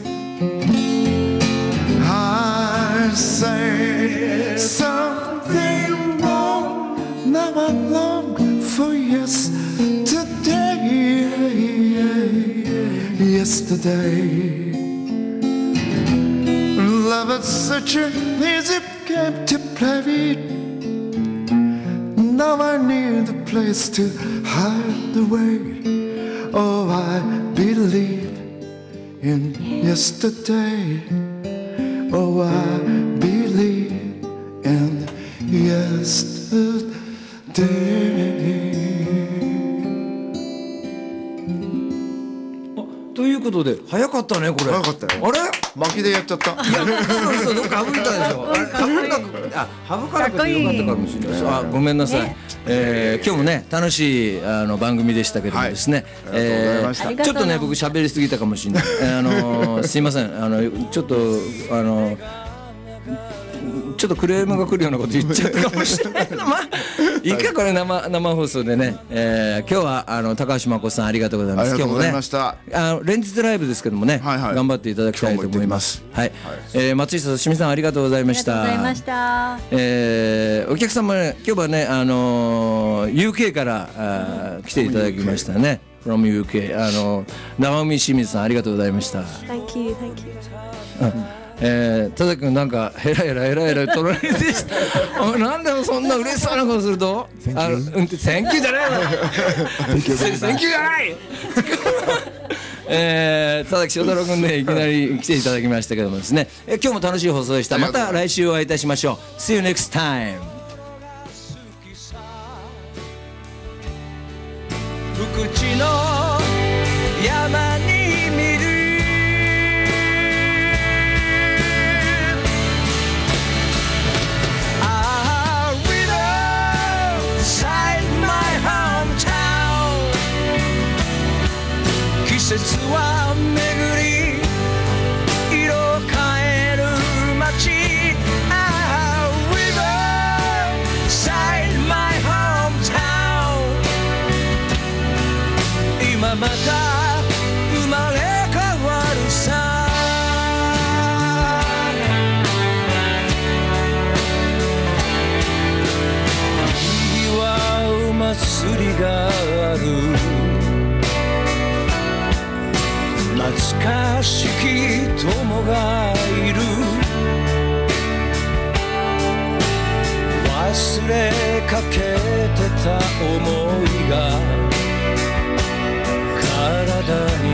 I say something wrong, now I long for yesterday, yesterday. Love is such an easy game to play. Now I need a place to hide away. Oh, I believe in yesterday. Oh, I believe in yesterday. ということで早かったねこれ。 早かったよ。 あれ巻きでやっちゃった。 いやそうどっか省いたでしょ。省かなくてよかったかもしれない。あ、ごめんなさい。今日もね楽しい番組でしたけどもですね。ちょっとね僕喋りすぎたかもしれない。すいません。ちょっとちょっとクレームが来るようなこと言っちゃったかもしれないけど、まあいいかこれ生放送でね、今日は高橋真子さんありがとうございます。今日もね連日ライブですけどもね、頑張っていただきたいと思います。はい、松下しみさんありがとうございました。 ありがとうございました。 お客様ね今日はねUK から来ていただきましたね。from UK 生海清水さんありがとうございました。 Thank you, thank you. 田崎君なんかヘラヘラ隣でしたなんでそんな嬉しそうなことするとセンキューじゃないのセンキューじゃない田崎翔太郎君ねいきなり来ていただきましたけどもですね今日も楽しい放送でした。また来週お会いいたしましょう。 See you next time。 福地の山に見る季節は巡り色変える街 Riverside my hometown 今また生まれ変わるさにぎわう祭りがある懐かしき友がいる忘れかけてた想いが体に